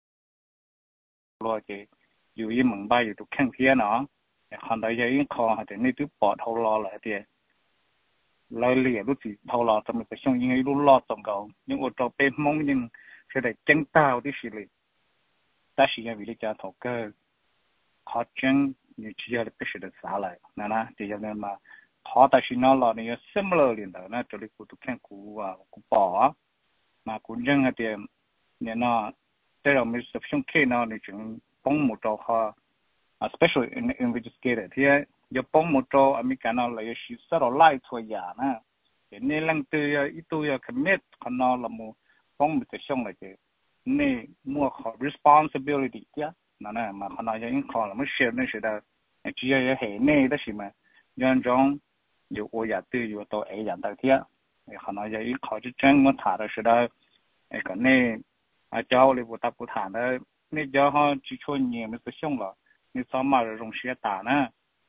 lo chị dù ý mừng bay dù tụt khang phía nó còn đại giấy kho thì nên tiếp bỏ thâu lo lại thì lời lìa lúc gì thâu lo thì mình phải xong những lúc lo tổng cầu nhưng ở trong bên mong nhưng sẽ để chân tao đi xử lý ta chỉ là vì lý do thầu cơ khó chân như chỉ là biết sự được xả lại nè nè thì cho nên mà khó ta chỉ nói là này similar liền đó nè cho nên cụ tụt khang cụ bỏ mà cụ chân thì nên nó thế là mình tập trung khi nào thì chúng bóng một trò họ special investigator thì giờ bóng một trò American nào là sự rất là lại thôi giả nè nên lần từ ít tôi commit còn nó là một bóng một tập trung là gì nè mua họ responsibility chứ nó nè mà họ nói những họ là mới share nên sẽ là chỉ là hệ nè đó gì mà nhân trong dù ô giờ tư dù tôi ấy nhận được thế họ nói những họ chỉ chân muốn thả đó sẽ là cái nè cháu lấy bộ tập của thả đó nè cháu họ chỉ cho nhiều mới sử dụng rồi nè sao mà dùng xe tả nè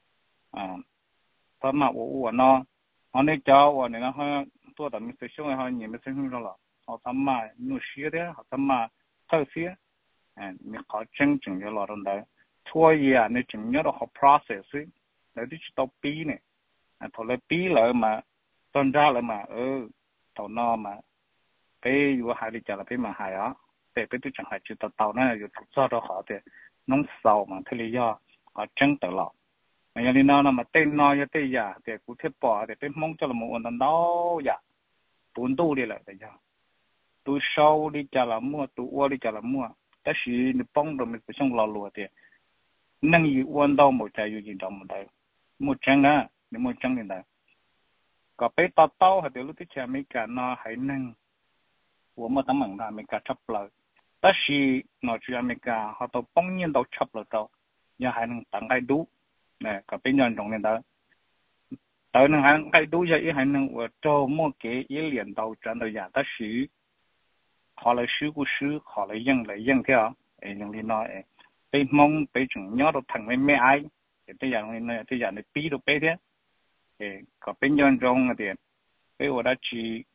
sao mà ô nó họ nè cháu nè nó họตัวแต่ไม่ใช่ช่วงเขาเนี่ยไม่ใช่ช่วงเราหรอกเขาทำมาหนูเสียเด้เขาทำมาเท่าเสีย你เขา真正嘅勞動力，所以啊，你正要到學 process，你都知道比呢，頭嚟比嚟嘛，當家嚟嘛，頭腦嘛，比如果係你就係比嘛係啊，比都淨係知道到呢，要做到好嘅，弄少嘛，睇你要學真得了。mà như nào mà tên nói như thế ya thì cụ thể bỏ thì bên mong cho là một vấn đề ya bốn đô đi lại bây giờ tôi sau đi trả là mua tôi qua đi trả là muaแต่是你帮着没不像老罗的能有弯道没在有进账没得没挣呢你没挣的ก็ไปต่อเต้าเดี๋ยวรู้ที่จะไม่การนอให้นั่ง我们当门的没การชับเลยแต่是นอที่อเมริกาเขาต้องป้องยันต้องชับเลยต่อยังให้นั่งตั้งใจดูเนี่ยก็เป็นย้อนตรงนี้ต่อต่อนั่งให้ใจดูจะอีให้นั่งว่าโจมั่วเก๋อีเหรียญ到赚到呀แต่是họ lại sử của sử họ lại dân theo những lý nói bây mong bây chúng nhớ được thằng mấy ai bây giờ này bí được bây thế có bên dân trong thì bây giờ đã chỉ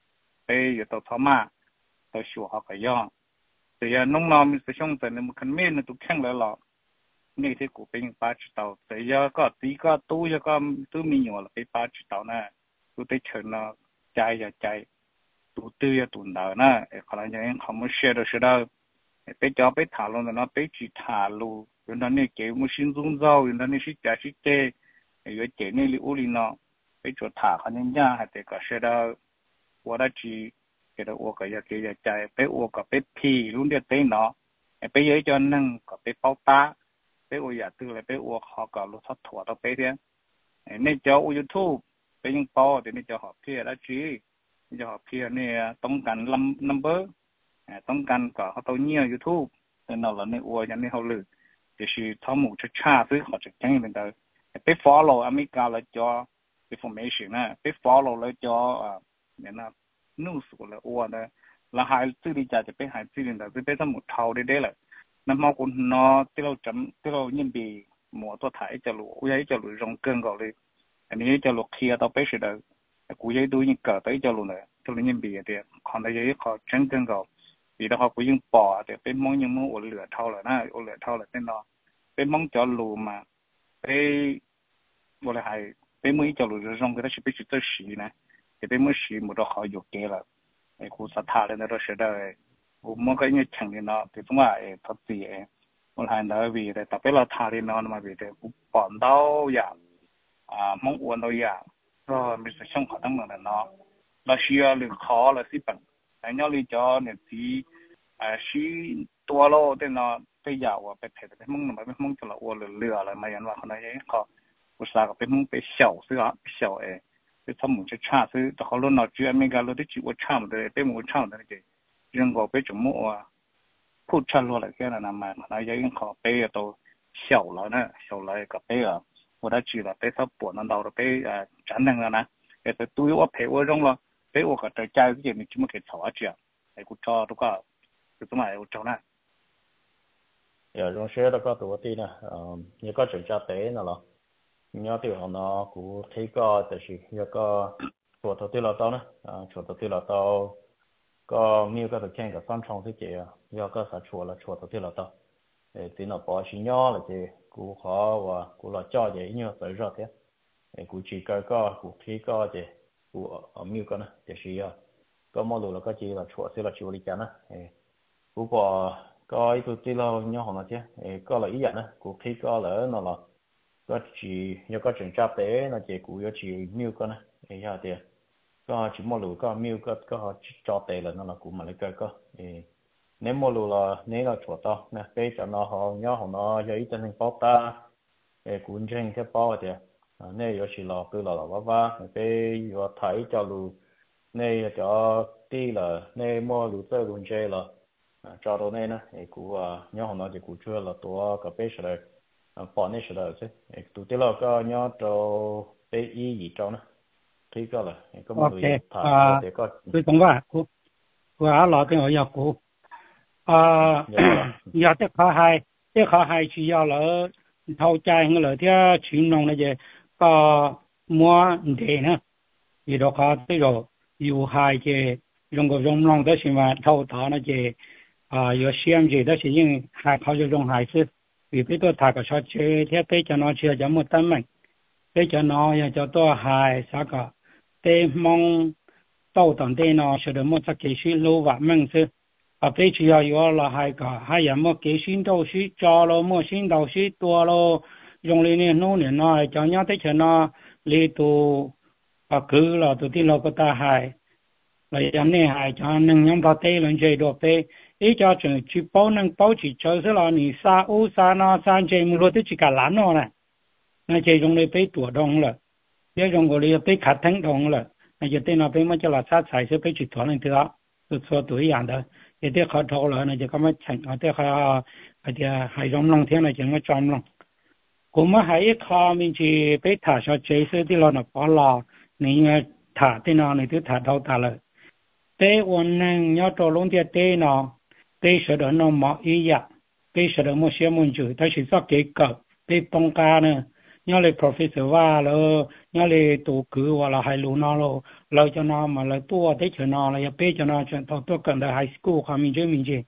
bây giờ tao thắm mà tao sửa họ cái do thì giờ nông nào mình sẽ xong từ nên một khăn mê nó tụi khăn lại lọ như thế của bên ba chỉ tàu thì giờ có tí có tu giờ có tu mi nhiều là bên ba chỉ tàu nè tu tới chờ nó chạy tụ tư ya tụ đào na, khả năng như họ muốn share được share đâu, bây giờ bây thảo luận nó bây chỉ thảo luận, rồi nó này cái muốn xin dung dâu, rồi nó này xin trả xin tê, rồi cái này liu li nó, bây giờ thảo khả năng nhá, hay cái share đâu, 我的只给它我个要给要在被我个被批弄的对喏，被有叫能个被包打，被我也对了被我好个路他拖到被的，那叫我 YouTube 被人包的那叫好批了只。cho họ kia này tông cán number tông cán cả họ tàu nhiều YouTube nên là này uo cho nên họ lử thì sự tham mưu cho cha thứ họ chắc chắn là đâu biết follow America là cho information nè biết follow là cho nên là news là uo là hai thứ đi trả thì biết hai thứ là biết tham mưu thâu đi đấy là năm mau cũng nó tiêu nhân bị mua tôi thấy cho lũ giấy cho lũ rong cơn gọi đi anh ấy cho lũ kia tao biết rồi đâu cụ giấy đuôi những cờ tới cho luôn này cho nên bị thì còn đây giấy họ chân chân cầu vì đó họ cũng những bỏ thì bên mong những mong ổn lửa thâu là na ổn lửa thâu là tên nó bên mong cho lù mà bên gọi là hay bên mới cho lù rồi trong cái đó chỉ biết chỉ tới xí này thì bên mới xí một đó họ dục kế là cụ sát thà lên đó sẽ đây cụ mong cái như chẳng thì nó thì chúng ta thật gì một hai đó vì để tập bên là thà thì nó mà vì để cụ bỏ đâu ya mong ổn đâu ya rồi mình sẽ sống khó tăng lượng là nó là xưa lượng khó là xí bằng anh nhớ lý cho nên thì xí tua lô tên nó bây giờ và bây giờ bây mong cho là uo lừa là mà anh vào hôm nay họ bữa sáng bây mong bây xỉu bây thằng muốn cho cha chứ họ luôn nói chuyện mình cái lúc đấy chỉ uo cha mà đấy bây muốn cha mà đấy riêng có bây chúng mua phụ cha luôn là cái là nằm mà nói với họ bây giờ tôi xỉu rồi nè xỉu rồi cái bây giờ我的知了，被他拨弄到了被战争了呢，这对我陪我用了，被我个在家里面怎么给吵啊这样，我找这个就怎么我找呢？ 用些那个多啲呢，一個最佳啲呢咯，有啲話呢，佢睇個就是一個做到啲落到呢，做到啲落到個沒有個就見個三重啲嘢啊，有個實做到啲落到，啲那保險nhỏ了就。cụ họ và cụ là cho vậy như tới rồi thế cụ chỉ coi cụ thấy vậy cụ ở miêu con thì chỉ có một lúc là có chỉ là chỗ sẽ là chỗ đi chán cụ có ít tí là nhau họ chứ có là ý vậy cụ thấy là nó là có chỉ do có trường chấp tế là chỉ cụ chỉ miêu con thì có chỉ một lúc có miêu có họ cho tế là nó là cụ mà lấy coi nếu mà nếu là chỗ to nè bây giờ nó họ nhớ họ nó giờ ít tên bao ta cuốn trên cái bao thì nếu có chỉ là cứ là vá bây giờ thấy cho nếu cho tí là nếu mà chơi luôn chơi là cho đồ này nè của nhau họ nói thì của chưa làตัวcái bé sợi bỏ này sợi chứ tụi tí là cái nhau cho bé y gì cho nó thì cái là có một người thả để có tôi cũng vậy của là cái người của giờ cái khó hay chỉ要là thâu trái cái là theo truyền thống này chứ có mua để nữa thì đó khó tới rồi yêu hay chứ用个用弄的是嘛头头那些有限制的是因还靠这种还是比比多他个说去贴被叫那去叫么单门被叫那也叫多还啥个被蒙到当地呢是的么在给训路外门是被主要有了还个还有么给训导师招了么训导师多了用的呢农年呢叫人在前呢里头cứ là tụi tin lo có ta hay vậy cho nên hay cho nên nhóm bảo tê lên chơi đồ bê ý cho trường chỉ bảo năng bảo chỉ cho sẽ là你杀乌杀那三chơi mua tới chỉ cả lán nó này nó chơi trong này bê tuổi đông rồi nếu trong cái này bê khát thắng đông rồi nó giờ tên nó bê mà cho là sát sai sẽ bê chỉ thoáng lên thứ tôi số tuổi dạng đó thì thế khó thâu rồi nó chỉ có mấy thành ở thế khó thì hay trong lòng thế này chỉ có trong lòng cũng mà hay khó mình chỉ bê thả cho chơi sẽ thì nó bỏ lò nên thả tên nó này thứ thả thâu thả rồi tế ôn năng nhớ trò luôn tiệt tế nó tế sợ đỡ nó mỏ ý dạ tế sợ đỡ một xe môn chữ ta chỉ do kế cập tế bông ca nữa nhớ lại professor va rồi nhớ lại tổ cử hoặc là hai lũ nó rồi lời cho nó mà lời tua tế cho nó là bê cho nó chuyện tao tôi cần là high school không mình chơi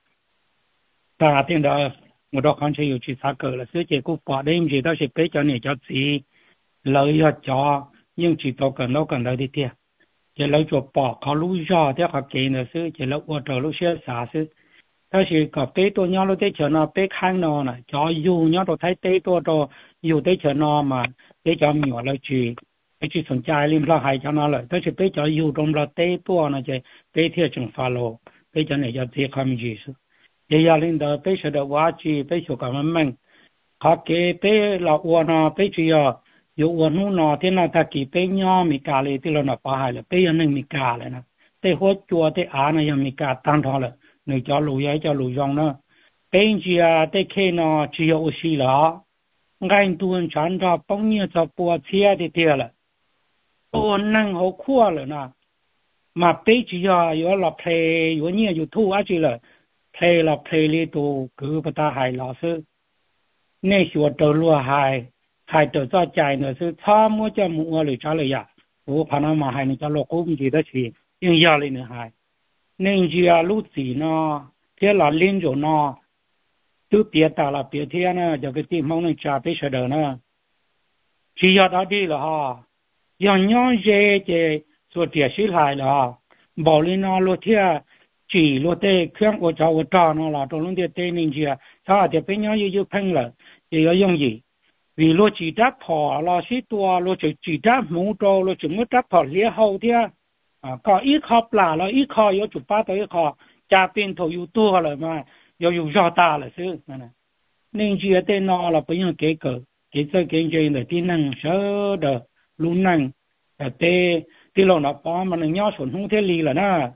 ta tiếng đó một đó con chơi chỉ xa cờ là sửa chế của bỏ đêm gì đó sẽ bê cho này cho gì lời cho nhưng chỉ tao cần đâu cần lời đi tiệt chỉ lấy cho bỏเขารู้ยอที่เขาเกณฑ์ซื้อchỉ lấyว่าเรารู้เชื่อสาซื้อถ้าสิกับเต้ตัวย้อนเราเต้เฉนอเต้ข้างนอนน่ะจออยู่ย้อนเราไทยเต้ตัวเราอยู่เต้เฉนอมาเต้จะมีอะไรจีไอ้ที่สนใจริมเราหายจะนอนเลยถ้าสิเต้จะอยู่ตรงเราเต้ตัวน่ะจะเต้เที่ยวจึงฟาโลเต้จะเนี่ยจะเต้คำจีสุเดี๋ยวลินเดอเต้เสด็จว่าจีเต้สุกมันมั่งเขาเกเต้เราอ้วนน่ะเต้จีอยู่วันนู้นนอที่น่าตะกี้เป็นย่อมีกาเลยที่เราหน้าป่าเลยเป็นยังหนึ่งมีกาเลยนะแต่หัวจัวแต่อานะยังมีกาตั้งท้องเลยในจอหลุยจอหลุยยองเนาะเป็นจีอาแต่แค่นอจีโอซีละงานตัวฉันจะป้องเนี่ยจะปวดเสียที่เดียวเลยตัวนั่งหัวขั้วเลยนะมาเป็นจีอาอยู่หลับเพลอยู่เนี่ยอยู่ทั่วจีเลยเพลหลับเพลเลยตัวคือปตาหายหล่อซื้อเนี่ยชัวตัวรัวหาย还得在家呢是差么叫么里查了呀我怕那嘛还你叫老公记得去用压力呢还恁家路子呢这老领着呢都别打了别天呢这个地方呢家别晓得呢只要到地了哈样样这做电视来了哈保利呢路天chỉ lo tê kháng của cháu nó là trong lúc tê nên gì sao thì bên nhau yêu phanh là thì có用gì vì lo chỉ đáp họ là sĩ tua lo chỉ đáp mũ trâu lo chỉ mới đáp họ lia hậu thế có ít học là ít khó có chụp ba tới khó cha bên thầu yêu tua rồi mà yêu rõ ta là chứ nên chỉ tên nó là bây giờ cái chơi là tin năng sớ đờ luôn năng tê lo nó bỏ mà nó nhau xuân không thế lì là na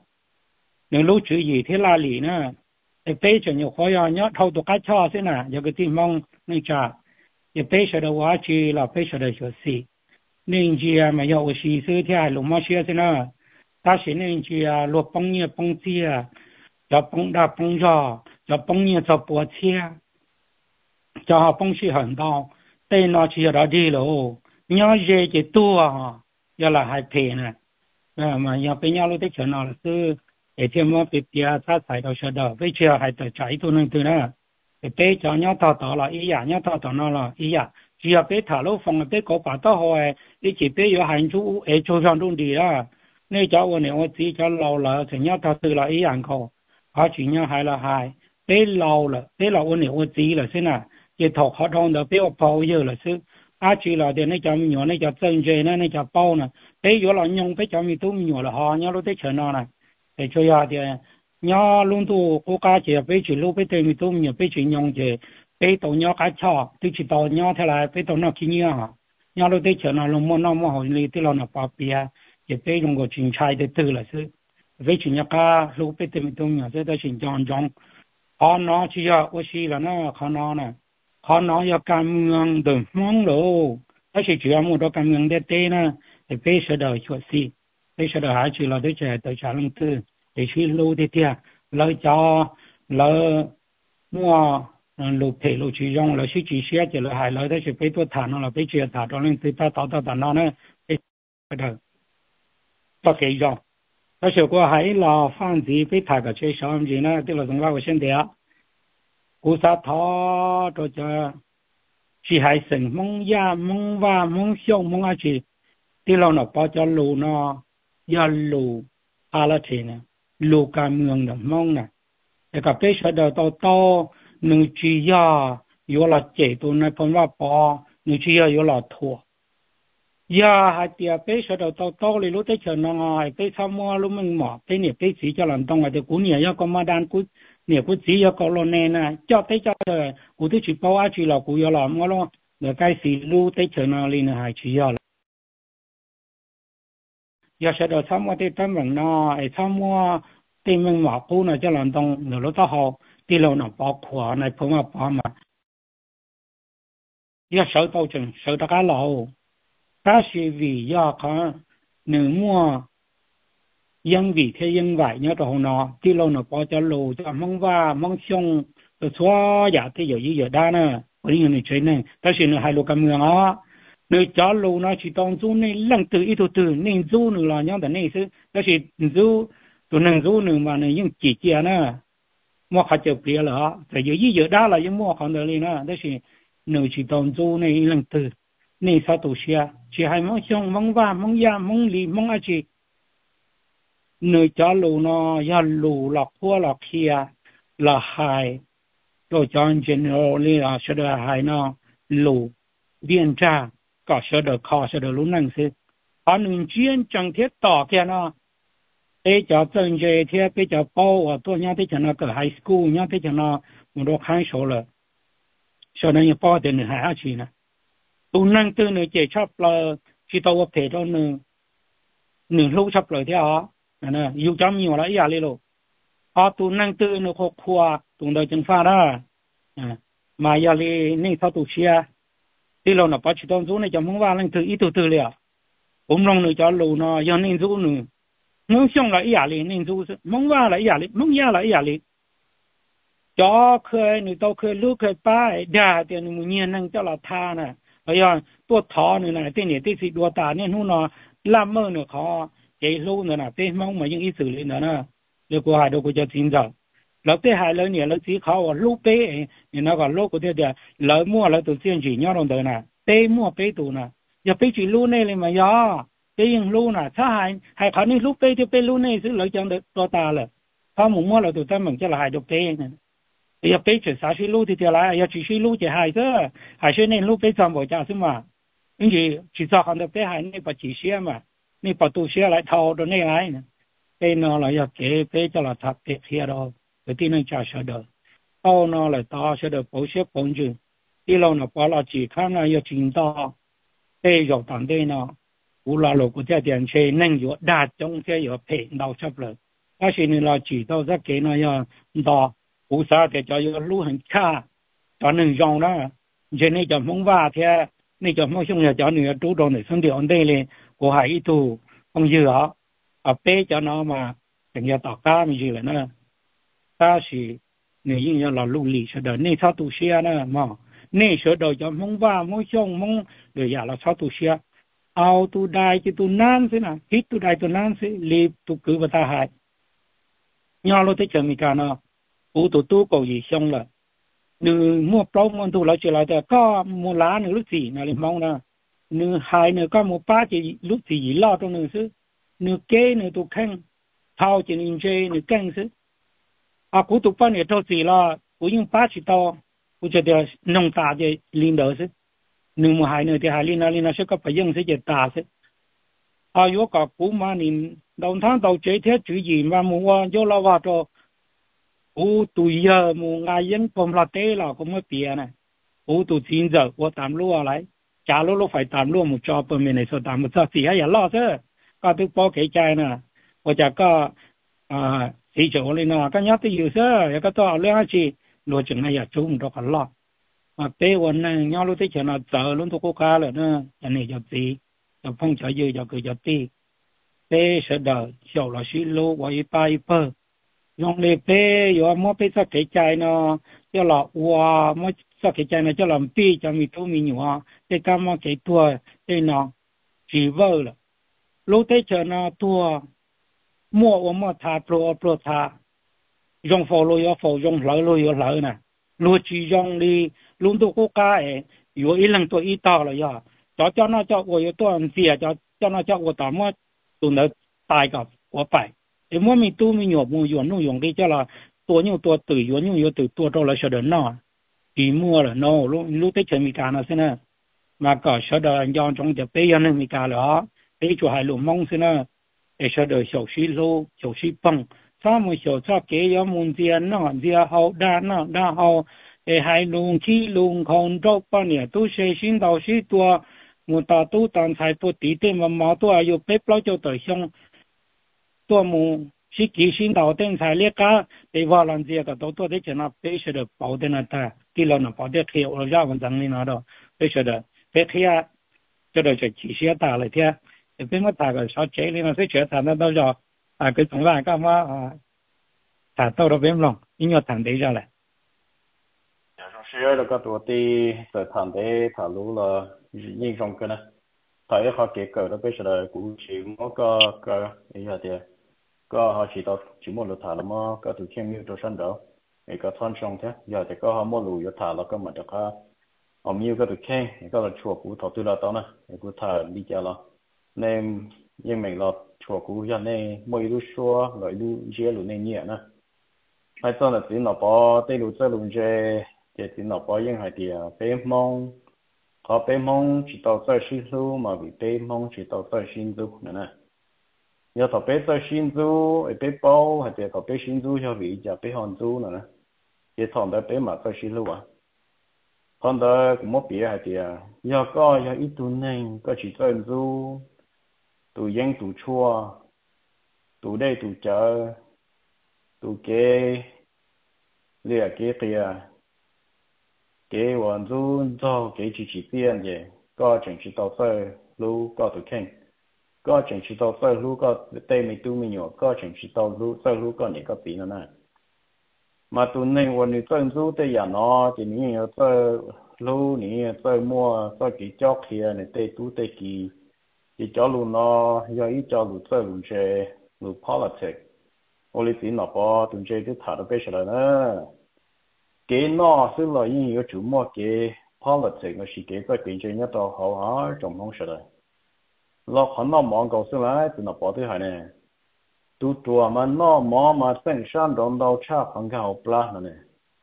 nếu lúc chữ gì thế là lì na để bây giờ nhiều khó nhau thâu tụ cái cho thế nè giờ cái tin mong nên trả也背着的话去了背着的学习邻居啊没有习俗的路嘛学生呢但是邻居啊落帮你帮子啊要帮他帮着要帮你做波车叫他帮是很高对那去到地了你要热就多啊要来还赔呢嘛要被人路的钱了是一天嘛被别他才到学到为这还得摘多能对呢bé cho nhau tao là ý à nhau tao nó là ý à chỉ là bé thả lô phòng bé có bà tao hỏi đi chỉ bé có hành chú ở chỗ trong đông đi à nên cháuวันนี้chỉ cho lâu là thì nhau tao từ là ý ăn khô họ chỉ nhau hay là hai bé lâu là bé lâuวันนี้chỉ là thế nào chỉ thọc họ thông được bé bao giờ là chứ chỉ là để nó cho mình nhỏ nó cho chân chơi nó cho bao nè bé có là nhung bé cho mình tụi nhỏ là họ nhau lúc tới chơi nó này để cho ra thì nhớ luôn tu cố gắng chỉ bây giờ lúc bây giờ mình tu nhiều bây giờ nhung chỉ bây giờ nhớ cái chó tôi chỉ tao nhớ thế là bây giờ nó kia nhớ lúc bây giờ nó luôn muốn nó hồi đi tới nó bảo bia chỉ bây giờ có chuyện trai để từ là chứ bây giờ nhớ cái lúc bây giờ mình tu nhiều thế đó chuyện chọn khó nó chỉ là ô xí là nó khó nó nè khó nó là cảm ơn được mong đồ đó chỉ chuyện một đó cảm ơn để tê nè để bây giờ đời chuột xí bây giờ đời hai chỉ là để trẻ đời trả lương tư để suy lưu đi kia lời cho lời mua lục thể lục chỉ dùng là suy chỉ xe chỉ là hai lời đó chỉ bây tôi thả nó là bây giờ thả cho nên tôi ta tạo tạo nó nè bây giờ có cái gì đó是过还老房子被他个去上去呢，对了，从那个现在，古啥他这叫去还生梦呀、梦哇、梦想、梦啊去，对了呢，把这路呢，要路阿拉去呢，路การเมือง呢梦呢，这个被说的到你只要有了制度呢，分ว่าพอ你只要有了拖。ya hai tia pe so to le lu te chon nga pe sa mo lu meng mo pe ni pe si cho lan tong de ku ni ya ko ma dan ku ni ku si ya ko lo ne na cho te cho de ku te chi pa wa chi lo ku ya lo mo lo de kai si lu te chon na li na hai chi ya ya sa do sa mo te tam meng na ai sa mo te meng mo ku na cho lan tong no lo ta ho ti lo na pa khwa na pho ma pa ma ya sa to chen sa ta ka lo ta是vì do có nữ mua dân vì thế dân vậy nhớ đồ nó tí lâu nó bỏ cho lù cho mong va mong xong rồi xóa giả thế giờ đa nè bởi vì người chơi này ta sẽ nó hai lù cầm người đó nơi cho lù nó chỉ tông du này lần từ ít từ nên du nữa là nhau này chứ ta sẽ du tụi nàng du nữa mà này những chỉ chia nè mua khá chụp bia là tại giờ đa là những mua không được liền nè ta sẽ nơi chỉ tông du này lần từ nên sao tổ xia chỉ hai mong xong mong va mong ya mong li mong a chi nơi cho lù nó ya lù là khua là kia là hai rồi cho anh general là sẽ được hai nó lù viên tra có sẽ được khó sẽ được lúc năng sự ở những chuyện chẳng thiết tỏ kia nó để cho chân dây thì để cho bao ở tôi nhớ tới cho nó cái high school nhớ tới cho nó một độ khai số là cho nên bao tiền hai chi nè tu năng tư nữa chỉ chấp là chỉ tàu thể cho nửa lúc chấp lời thế à nè yêu chăm nhiều là ý à luôn tu năng tư nữa khó khua tụng đời chân pha đó mà giờ li nên sao tu xia thì lâu nó bắt chỉ tông này cho mong vào năng tư ít từ liền cũng lòng nữa cho lâu nó giờ nên du nữa muốn xong là ý à li nên du mong vào là ý à li mong ya là ý à li cho khơi nữa tao khơi lúc khơi ba đà thì mình nhiên năng cho là tha nè bây giờ tôi thọ nữa này tên này tên gì đua ta nên hôm nọ làm mơ nữa khó chạy lâu nữa là tên mong mà những ý xử lý nữa nè được của hai đâu có cho tin rồiแล้วtên hai lớn này lớn chỉ khó lúc bé thì nó còn lúc của thế thì lớn mua lớn từ tiền chỉ nhau đồng đời nè tên mua bé tụ nè giờ bé chỉ lúc này mà do bé những lúc nè sao hai khó nên lúc bé thì bé lúc này sẽ lợi chọn được đua ta làเขาหมู่มั่วเราตัวตั้งเหมือนจะหายดอกเต้要背着啥去路的掉来，要继续路就还是还是那路背上我家是嘛？因为至少看到背还那把几些嘛，那把都些来掏的那来呢，背呢了要给背着了他背些了，有的人家晓得，到呢了到晓得保些工具，一路呢把了几看呢要进到，背有当地呢，无论路国家电车能有大中些有配到差不多，但是呢了知道这给呢要到。不啥的叫有路很差，叫能用了，这那叫梦话的，那叫梦想要叫你要主动的身体安定嘞，我还一度朋友别叫那嘛，人家大家没去了呢，但是你应要老努力说的，你操都些呢嘛，你说的叫梦话梦想梦，对呀，老操都些，เอาตัวใดจะตัวนั้นสินะคิดตัวใดตัวนั้นสิรีบตัวคือภาษาไทยย้อนเราที่จะมีการเนาะu tụ tu cầu gì xong là nữ mua pro mua tu lại trở lại thì có mua lá nữa lúc gì nào liền mong nè nữ hai nữa có mua ba chỉ lúc gì lo trong nữ chứ nữ kế nữ tu khăn thao chỉ nên chơi nữ căng chứ cú tu ba nữa thôi gì lo cú những ba chỉ to cú chỉ để nông ta để liên đỡ chứ nữ mua hai nữa thì hai liên sẽ có phải dùng sẽ để ta chứ yếu cả cú mà nín đầu tháng đầu chế thế chữ gì mà mua vô lo vào cho tụi giờ mua ngay dân phòng là tế là cũng mới bịa này tụi chín giờ tôi tạm lúa lại trả lúa phải tạm lúa một cho bên này số tạm một cho gì ấy lo chứ có tôi bỏ cái chai nè tôi chả có thì chỗ này nó cái nhát thì nhiều sơ cái to lên chỉ lo chừng này chung đó cả lo mà béวันnày nhau lúc tới chỗ nào chờ luôn tôi có cá rồi nữa anh này cho gì cho phong cho dư cho cười cho tí bé sẽ đợi sau là xí lô và ba bơ dùng để bé rồi mua bé sao cái chai nó cho là wow mua sao cái chai nó cho làm pi cho mình thu mình nhỏ để cam mua cái tua để nó chỉ vơ là lúc tới chỗ nào tua mua mua thà pro thà dùng phô lôi phô dùng lỡ nè lúa chỉ dùng đi luôn tôi có cái rồi ít lần tôi ít tao rồi ya cho nó cho tôi tôi ăn gì cho nó cho tôi tao mua tôi nó tài cả tôi phải thì mua mình tu mình nhỏ mua nhỏ nuôi đi cho là tôi nhiều tôi tự nhỏ nhiều tự tôi đâu là sợ đến nó thì mua là nó lúc tới chơi mình cả nó thế nè mà có sợ đến do trong giờ bây giờ nên mình cả đó bây giờ hai lũ mong thế nè để sợ đến小西路小西蹦他们小车给要门前那这好那好，还龙起龙空着半年都是新到许多，我大都当才不地点嘛毛多有被不就对象，多么是几新到点才列个，对话人这个都在讲那必须的保的那他，给了那保的开我让我整理那的，必须的，别开啊，这个就几些大了天，别么大个小车里那些车谈的都叫。cái tổng lại các mà thả tàu đó bên lòng nhưng mà thằng đấy ra lại trong xe là các tổ ti từ thằng đấy thả lú là nhìn trong cái này thấy họ kể cỡ đó bây giờ là cũng chỉ có cái ý là thì có họ chỉ tao chỉ một lượt thả là mà có từ khen như cho sân đó thì có thon trong thế giờ thì có họ một lượt thả là có mà được họ nhiều cái từ khen có là chùa cũng thọ tư là tao nè cũng thả đi chơi là nên nhưng mình là chùa cũ giờ này mỗi lúc xua rồi lúc dễ lúc này nhẹ nè hay cho là chỉ nó bỏ tây lúc chơi lúc dễ thì chỉ nó bỏ những hai địa bé mong có bé mong chỉ tao chơi xin du mà bị bé mong chỉ tao chơi xin du nè giờ tao bé chơi xin du bé bao hay là tao bé xin du cho bị giờ bé hòn du nè thì thằng đó bé mà chơi xin du à thằng đó cũng mất bia hay là giờ có giờ ít tuần này có chỉ chơi du tụ dân tụ chua tụ đây tụ chợ tụ kế lìa kế tia kế hoàn du do kế chỉ tiền vậy có chẳng chỉ tàu xe lu có tụ khen có chẳng chỉ tàu xe lu có tây mình tu mình nhỏ có chẳng chỉ tàu lu xe lu có những cái gì nữa nè mà tụ này hoàn như chân du tây giả nó thì những người xe lu những xe mua xe kỳ chót kia này tây tu tây kỳ thì cho luôn nó do ý cho luôn chơi luôn chơi luôn politics, ô lý nó bỏ luôn chơi cứ thả được bây giờ nữa, cái nó xứ là những cái chủ mua cái politics nó chỉ cái kinh doanh nhất đó họ trong không sợ đấy, lo hắn nó mong cầu xứ lại thì nó bỏ thứ hai này, tu tua mà nó mò mà sinh sản đồng đầu cha bằng cái học lá này,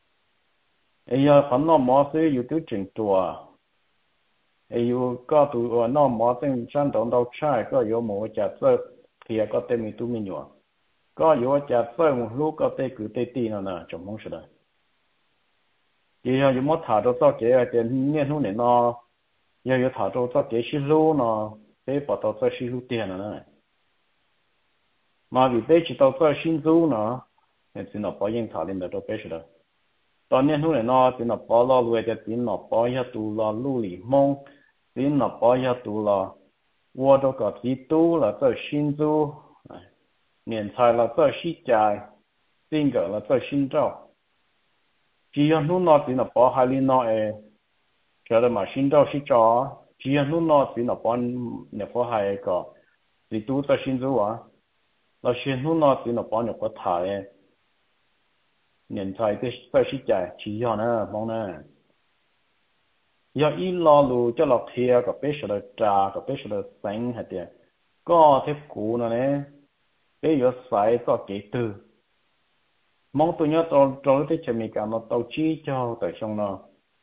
ấy giờ hắn nó mò xứอยู่tu chỉnh tuaอยู่ก็ตัวน้องหมอซึ่งฉันต้องเราใช้ก็อยู่หมอจัดเสื้อเทียก็เต็มมีตู้มีอยู่ก็อยู่จัดเสื้อลูกก็เตะคือเตะตีนั่นน่ะจมมองสุดเลยยี่ห้ออยู่มดถ่ายตัวเจ้าเก๋เดี๋ยวเนี่ยนู่นเนี่ยนอยี่ห้อถ่ายตัวเจ้าเก๋ชิลูนอเตะปอตัวเจ้าชิลูเตียนั่นน่ะมาวิเตะจิตตัวเจ้าชินซูเนาะเนี่ยสินะพอยังถ่ายเล่นตัวเป๊ะสุดเลยตอนนี้นู่นเนี่ยนอสินะพอรอรวยจะสินะพอยาตูรอลู่หลี่มงสินะพอยาตูรอวัวตัวก็สิตูละเจ้าชินซู年菜了做西家，这个了做新照，只要弄到这那包海里那晓得嘛？新照是照，只要弄到这那包那包海个，你都做新照啊，那先弄到这那包那个台，年菜的做西家，只要呢，忙呢，要一老路叫老铁个别说的渣，个别说的生还的，个贴股呢。bây giờ phải có kỹ từ mong tôi nhớ tôi thấy chuyện mình cả nó tàu chi cho tại trong nó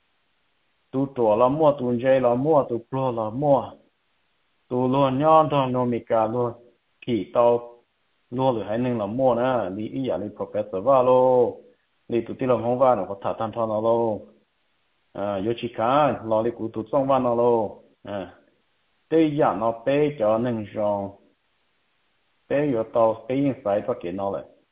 tu tuổi là mua tu dây là mua tu pro là mua tu luôn nhớ cho nó mình cả luôn kỳ tàu luôn rồi hay nên là mua nữa đi ý giả đi professor vào lô đi tu tiên làm không vào nó có thả tan thon nó lô giờ chỉ cả lo đi cụ tu xong vào nó lô bây giờ nó bây giờ nên rồi bây giờ tao bây giờ phải có kiện nó lại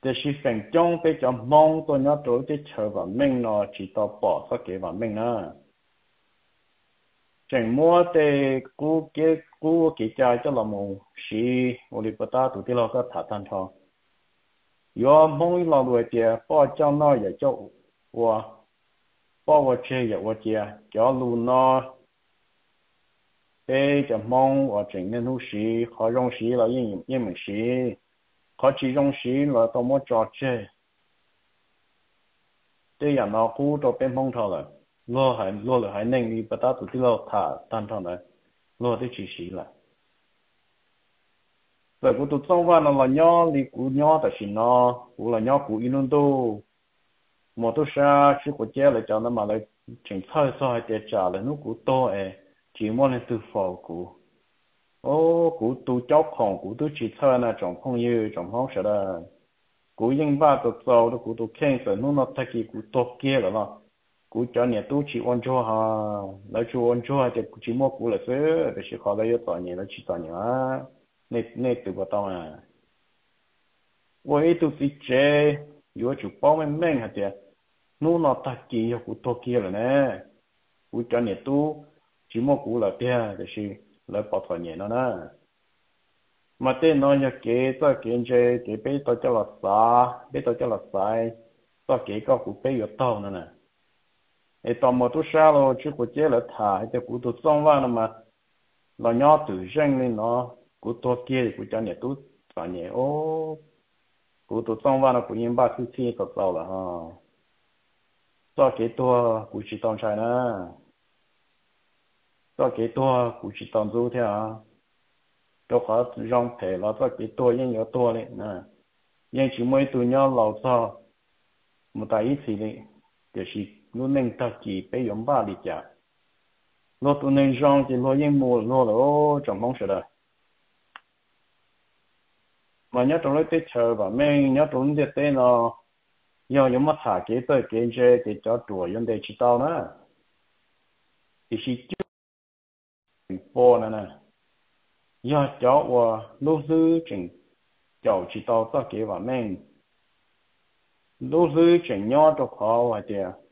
để chỉ phần trong bây giờ mong tôi nhớ tôi để chờ vào mình nó chỉ tao bỏ sao kế vào mình nữa chẳng mua để cú cái cha cho là một sĩ我哋不打到啲咯個塔坦堂如果mong lo đuổi tiền bỏ cho nó也cho我bỏ我chơi也我tiền cho lu nó để cho mong我整年都是好用时了也没时好只用时了多么着急这样呢股都变碰头了落了还能力不打到啲咯塔坦堂了落的只是了vậy cụ tụt xong vào nó là nhỏ thì cụ nhỏ tại vì nó cụ là nhỏ cụ in đâu một tôi xa chứ cụ chế lại cho nó mà lại chỉnh thay sao để trả lại nó cụ to chỉ muốn lên từ phò cụ cụ tụt cháu khổng cụ tụt chỉ thay là trong không như trong không sợ là cụ yên ba tụt sau đó cụ tụt khen sợ nó thay cái cụ to kia rồi đó cụ cho nhà tôi chỉ ôn cho ha lại cho ôn cho thì chỉ mua cụ là sữa để chỉ khó lấy cho nhà nó chỉ cho nhà nè từ bắt đầu à, vậy tôi chỉ chơi, nếu chụp bao mình hả chị, nó ta kia của tôi kia rồi nè, của cho nè tôi chỉ mua của là kia, để chỉ lấy bảo toàn nhẹ nó nè, mà tên nó như cái chơi cái bé tôi cho là sai, tôi cái của bé yếu tao nữa nè, cái tao mà tôi sao rồi chứ của chơi là thà, cái của tôi xong vào mà, là nhỏ tự nhiên lên nó cụ to kia cụ cho nhà tú và nhà cụ tôi xong vào nó cụ yên ba thứ chi tập sau là ha cho cái tua cụ chỉ tông trái nè cho cái tua cụ chỉ tông du theo cho họ rong thể là cho cái tua yên nhiều tua đấy nè yên chỉ mới tụi nhau lâu sau một tại ít gì đấy để chỉ luôn nên ta chỉ bây giờ ba đi chả lo tụi nên rong thì lo yên mùa lo là trong mong sợ đời mà nhớ trong lúc tết chờ và mình nhớ trong lúc tết nó do những mắt thả kế tới kế chơi để cho đùa vấn đề chỉ tao nữa thì chỉ chút bỏ nè do cho và lúc dư chỉnh cháu chỉ tao ta kế và mình lúc dư chỉnh nhớ cho khó và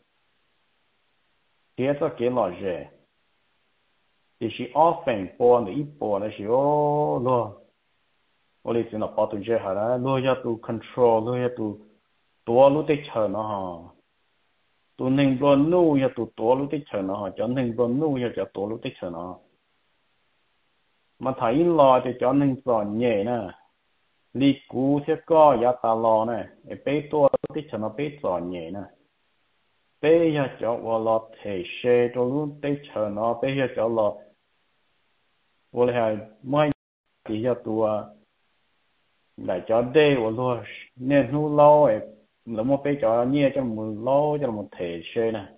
kế ta kế lò rẻ thì chỉ often bỏ này ít bỏ là chỉ luôn我哋先嚟保對住係啦，攞一度 control， 攞一度多攞啲錢咯嚇，都能夠攞一度多攞啲錢咯嚇，就能夠攞一就多攞啲錢咯。mà thấy lo thì cho nên giòn nhẹ nè, lý cú sẽ có giá ta lo nè, bé tua tí cho nó bé giòn nhẹ nè, bé giờ cho vào lo thể xe cho luôn té chờ nó bé giờ cho lo, vô là mấy thì giờ tua lại cho đây và luôn nên nu lâu ấy là một bé cho nhẹ cho một lâu cho một thể xe nè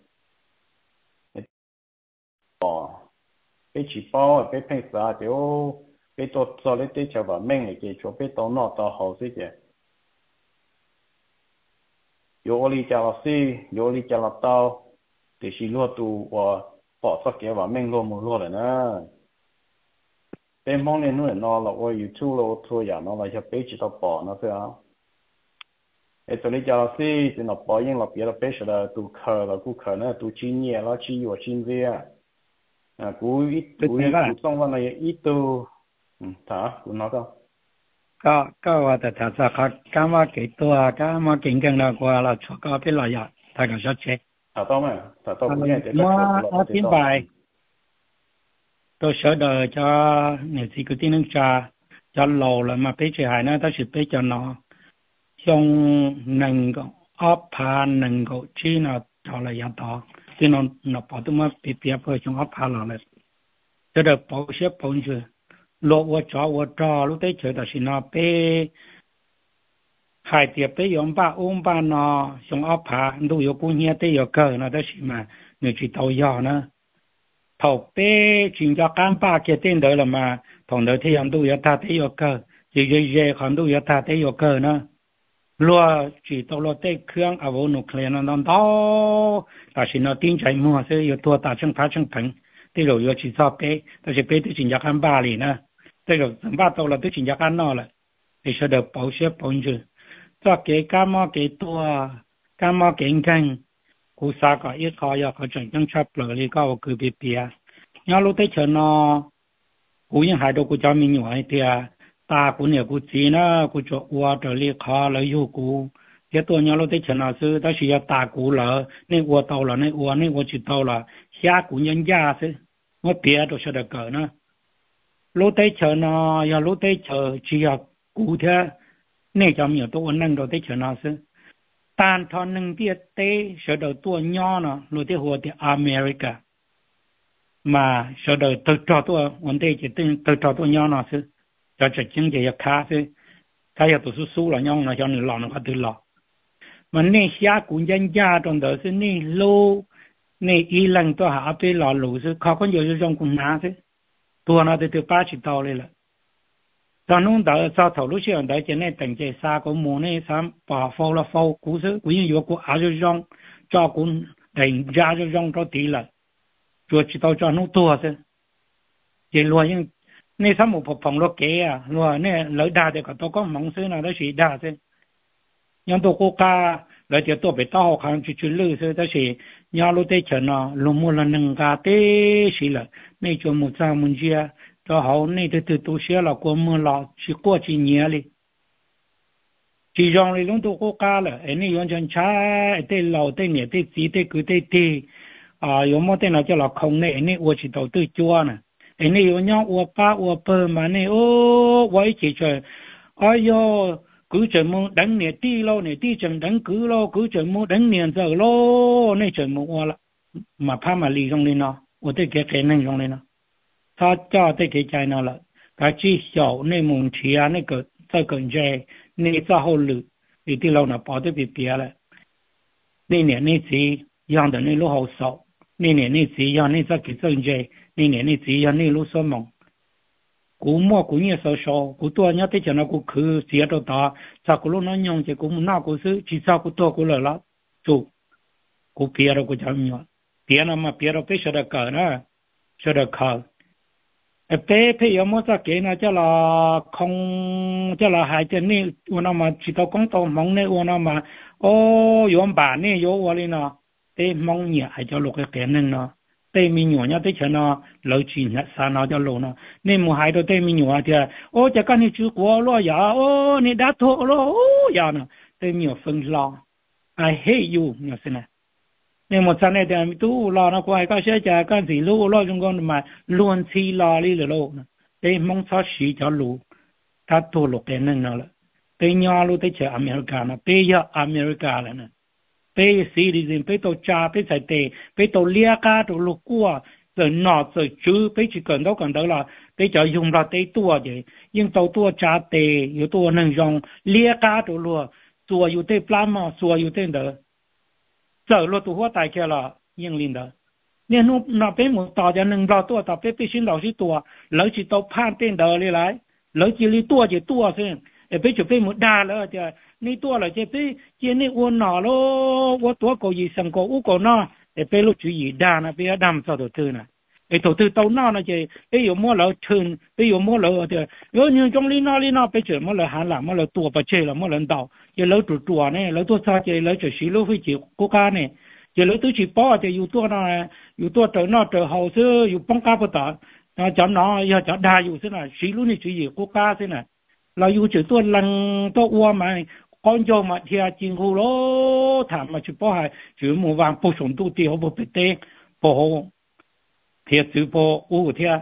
bỏ bé chỉ bao bé phèn xa thì bé tốt cho lấy tế cho vào mình này kia cho bé tốt nọ tốt hậu gì chứ yo li cho là si yo li cho là tao thì chỉ luôn tu và bỏ sắc kia vào mình luôn một luôn rồi nè bên mong nên nuôi nó là ôi YouTube là thôi giờ nó là cho bé chỉ tao bỏ nó thôi à ấy tôi lấy cho si thì nó bỏ những là别的bé là tu khờ là tu khờ nữa tu chi nhẹ nó chi vào chi gì à cú ít xong vào này ít tu thả cú nói đâu cóว่าแต่ถ้าจะเขาว่ากี่ตัวก็มากินกันแล้วกว่าเราชอบก็เป็นหลายอย่างถ้าก็ชอบเช็ค thả tao mà thả tao cũng nghe để nó tiến bài tôi sợ đời cho người gì cứ tin cho lầu là mà bây giờ hay nó ta sẽ bây giờ nó trong nâng có ốp hà nâng có chi nó cho là giá đó thì nó bỏ tụi mà bị bịa vào trong ốp hà là cho được bảo xếp bảo như lộ của cho lúc đấy chơi đó thì nó bé hai tiệp bé yếm ba ba nó trong ốp hà đủ yếu cũng nhẹ tới yếu cỡ nó đó thì mà người chỉ tàu giò nữa thầu bé chính cho cán ba kia tên đó là mà thằng đó thì anh đủ yếu ta tới yếu cỡ dễ còn đủ yếu ta tới yếu cỡ nữa lúa chỉ tàu lúa tây khương à vô nụ kẹo nó đó là chỉ nó tin chạy mua sẽ yếu tua ta chân phá chân phẳng tới rồi yếu chỉ cho bé ta chỉ bé tới chính cho cán ba liền nữa tới rồi ba tàu là tới chính cho cán nó là để cho được bảo xếp bảo như cho cái cá mò cái canh cú sa cả ít khó ya khó chẳng chẳng chấp lời đi cao cứ bị bịa nhớ lúc tới chờ nó cú những hai đồ cú cho mình nhảy thì ta cú nhiều cú chỉ nó cú cho qua trở đi khó lấy yêu cú cái tôi nhớ lúc tới chờ nó sư đó chỉ ta cú là nên qua tàu là nên qua chỉ tàu là xa cú nhân gia sư nó bịa đồ sẽ được cỡ nó lúc tới chờ nó ya lúc tới chờ chỉ là cú thế nên cho mình tôi năng đồ tới chờ nó sư tan thon nâng tiết tế sở đầu tua nho nó lối tế hồ thì America mà sở đầu từ trò tua vấn đề chỉ từ trò tua nho nó chứ cho chứng chỉ khá chứ cái tổ số là nho nó cho nên lò nó có từ lò mà nên xa cũng dân gia trong đó chứ nên lô nên y lần tôi hạ bê lò lũ chứ khó có nhiều trong cùng ná chứ tua nó từ 3 chỉ tàu lên là cho nên đó sau thầu lúc xưa đó chỉ nên tỉnh chế xa của mùa này sắm bỏ phâu là phâu cú sức cú như của áo rong cho cũng tỉnh ra rong cho tí là rồi chỉ tao cho nó tua chứ chỉ luôn nhưng nên sắm một phòng lo kế à luôn nên lỡ đa thì có có mong xứ nào đó chỉ đa chứ nhưng tôi cố ca lỡ chỉ tôi bị tao khăn chỉ lư chứ đó chỉ nhau lúc tết chờ nó lúc mua là nâng ca tê xí là nên cho một sao một chia cho họ này từ tôi sẽ là qua mưa lọ chỉ qua chỉ nhẹ đi chỉ dòng đi lúc tôi có cá là anh ấy chân trái tên lầu tên nhẹ tên gì tên cứ tên tì有么tên là cho là không này anh ấy qua chỉ đầu tư chua nè anh ấy nhau qua cá qua bơ mà này ô quay chỉ chơi ai yo cứ chơi mua đánh nhẹ tì lâu nhẹ tì chẳng đánh cứ lâu cứ chơi mua đánh nhẹ giờ lâu này chơi mua qua là mà pha mà lì trong này nó ở đây cái này trong này nó他家在给在那了，他至少那蒙提啊那个这个在那之后路，你的老那跑得比别了。那年那时养的那路好少，那年那时养那这个正在，那年那时养那路什么？古么古年少少，古多人在讲那古去接到大，咋古路那样子古那古是至少古多古了啦，就古别了古讲么？别了嘛别了别说的干呢，说的靠。bé有么子给呢？叫了空，叫了海的呢？我那么知道广东忙呢，我那么哦，有板呢，有我哩呢。bé忙嘢係叫落嘅嘅呢呢。bé面樣一啲錢呢，老錢一散咗路呢。你冇喺度bé面樣啲，哦就跟你出國咯呀，哦你打拖咯，哦呀呢，bé面分啦。I hate you，你係呢？你冇真係點都攞那怪個小姐跟住攞攞中國咪亂次攞呢個攞，你蒙錯事就攞，他多落嘅呢啦，你nhà攞得起 America 啦，俾入 America 啦呢，俾 citizen 俾到揸俾晒地，俾到列家到落過，就攞就煮俾住更多啦，俾就用落地多嘅，用到多揸地有多能用列家到落，做有啲 plan 嘛，做有啲的。giờ lo tu hoa tài kia là yên linh đó nên nó bé một tàu cho nên lo tua tàu bé bé xin đầu xin tua lỡ chỉ tàu phan tên đời đi lại lỡ chỉ li tua chỉ tua xem bé chụp bé một đa lỡ chứ ni tua là chứ bé chỉ ni uốn nọ lo uốn tua cầu gì sang cầu u cầu nọ bé lúc chú ý đa nè bé đam sao đầu tư nè đầu tư tàu nọ nè chứ bé有么lỡ chừng bé有么lỡ chứ nếu như trong li nọ bé chỉ么lỡ hàng làm么lỡ tua bả chơi là么lỡ tàu giờ lỡ trụ này lỡ tua sao chứ lỡ chỉ xí lỡ phải chịu cố ca này giờ lỡ tôi chỉ bỏ chứ yêu tua nè yêu tua trở hậu chứ yêu bông cá bớt đó chọn nó giờ chọn đa yêu thế này xí lỡ này chỉ cố ca thế này là yêu chỉ tua lần tua uo mà con dâu mà thì chính phủ lỗ thảm mà chỉ bỏ hay chỉ một vàng bổ sung tu tiêu bổ bê tê bổ thiệt sự bổ u thiệt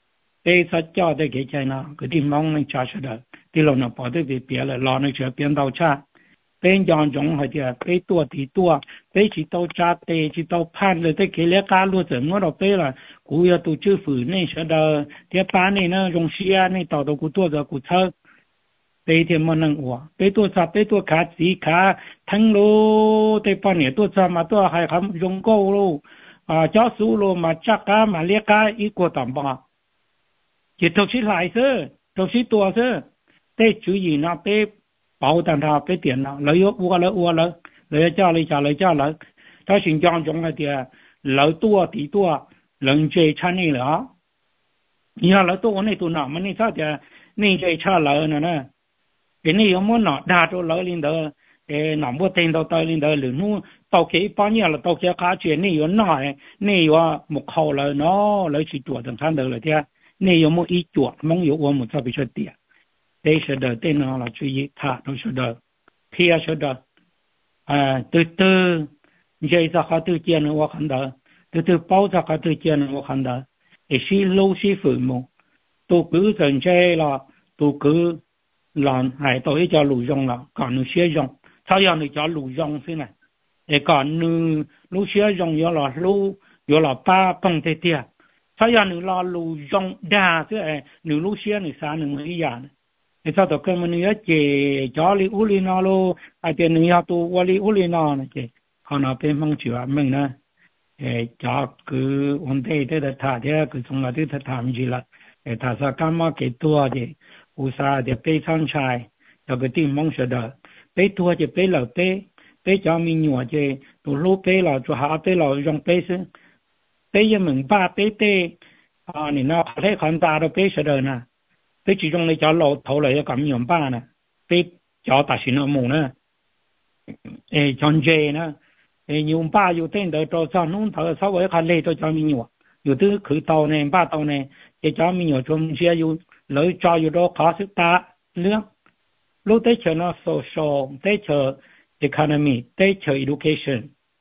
bây giờ cho tới cái này nó cái điểm mong mình trả được thì lâu nó bỏ tới việc别了老那些变到差bên dòng giống hay là bên tua thì tua bên chỉ tàu trả tê chỉ tàu phan rồi tới cái lẽ cá luôn rồi nó đâu bên là cú yêu tổ chức phụ này sẽ đờ thì bán này nó dùng xe này tàu đâu cú tua rồi cú chơi bên thì mà năng uổng bên tua sao bên tua cá gì cá thằng lô tới bán này tua sao mà tua hay không dùng câu lô cháu số lô mà chắc cá mà lẽ cá ít qua tầm bao chỉ thực sự lại chứ thực sự tua chứ để chú ý nó để bảo đảm它để tiền nó lợi dụng qua lợi cho lợi它形象中的点lợi多地多人最产业了你要lợi多那多那么你啥的你最差lợi呢 cái này có muốn nọ đa cho lỡ lên đó nằm bữa tên đâu tới lên đó lửa nu tàu cái bao nhiêu là tàu cái cá chuyện này có nọ này có một khẩu là nó lấy chỉ chuột thằng khăn được rồi thế này có một ít chuột mong有我们这边说的这是的电脑了注意它都是的偏是的từ từ giờ ra khá từ tiền我看到từ từ bao ra khá từ tiền我看到也是lâu是父母都cứ dần chơi là都cứ làm hay tôi cho lùi rong là còn nó sẽ rong sao giờ này cho lùi rong thế này để còn nó lùi sẽ rong giờ là lùi giờ là ba bằng thế tiệt sao giờ này là lùi rong đa thế này nếu lùi sẽ này sao này mới giờ để sao tôi cái mình nhớ chỉ cho li u li nó lo ai tiền nữa tu u li nó này chỉ họ nói bên mong chịu mình nè cho cứ vấn đề thế là thà thế cứ trong là thế thật thà gì là thà sao cam mà cái tua thì u sa thì bé sang trai cho cái tim mong sợ đó bé tua thì bé lợn bé cho mình nhua thì tu lú bé là cho họ bé là dùng bé chứ bé giờ mình ba bé này nó thấy con ta đó bé sợ đời nè bé chỉ dùng để cho lột thấu lại cảm nhận ba nè bé cho ta xin nó mù nè chọn dê nè nhiều ba nhiều tên để cho nông thợ sau với khai lệ cho mình nhua nhiều thứ khử tàu này ba tàu này để cho mình nhua trong xe nhiều lợi cho nhiều đó khó sức ta nữa lúc tới chờ nó social tới chờ economy tới chờ education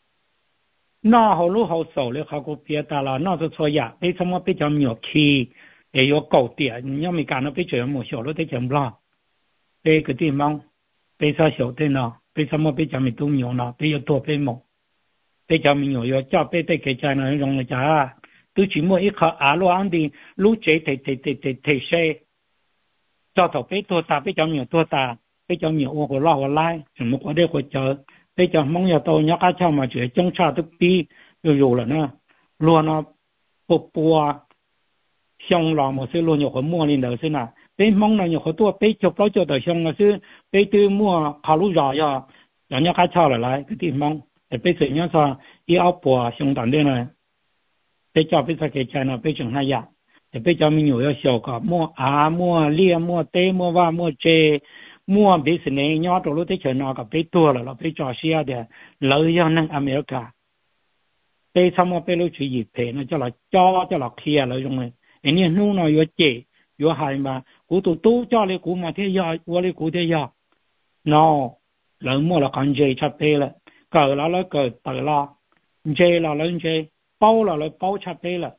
nó họ lúc họ sầuเลยเขาก็เพียตาละnóจะช่วยไปสมมติไปจำnhiều khi để có cầu tiền nhưng mà cả nóไปchờ một số lúc tới chờ loไปcái gì mongไปsao số tới nóไปสมมติไปจำมีตุ้มnhiều nóไป有多ไปmộtไปจำมีnhiều choไปtới cái trái nó dùng là chả tôi chỉ muốn ít khó lô ăn đi lúc chế thì xe cho thầu bé tua ta bé cho nhiều tua ta bé cho nhiều ô của lo của lai chúng một cái đây của chờ bé cho mong nhà tôi nhớ cái cho mà chuyện trong cha tức đi rồi là nó luôn nó bùa xong là một số luôn nhiều cái mua lên đầu thế nào bé mong là nhiều cái tua bé chụp đó cho đời xong là chứ bé từ mua khảo lú giỏi rồi nhớ cái cho là lại cái gì mong để bé sự nhớ cho đi áo bùa xong tận đây này bé cho bé sẽ cái trái nào bé chừng hai dạng để bây giờ mình nhiều小个mua lia mua tê mua va mua chê mua bị sự này nhỏ rồi lúc tới chờ nó gặp bị tua là bị trò xia để lợi cho năng America bây giờ mà bây lúc chỉ dịp thế nó cho là kia lợi dụng này anh em nu nó yếu chê yếu hại mà cú tu cho lấy cú mà thế giờ cú lấy cú thế giờ nó lợi mua là con chê chặt bê là cờ là cờ tự lo chê là lớn chê bao là bao chặt bê là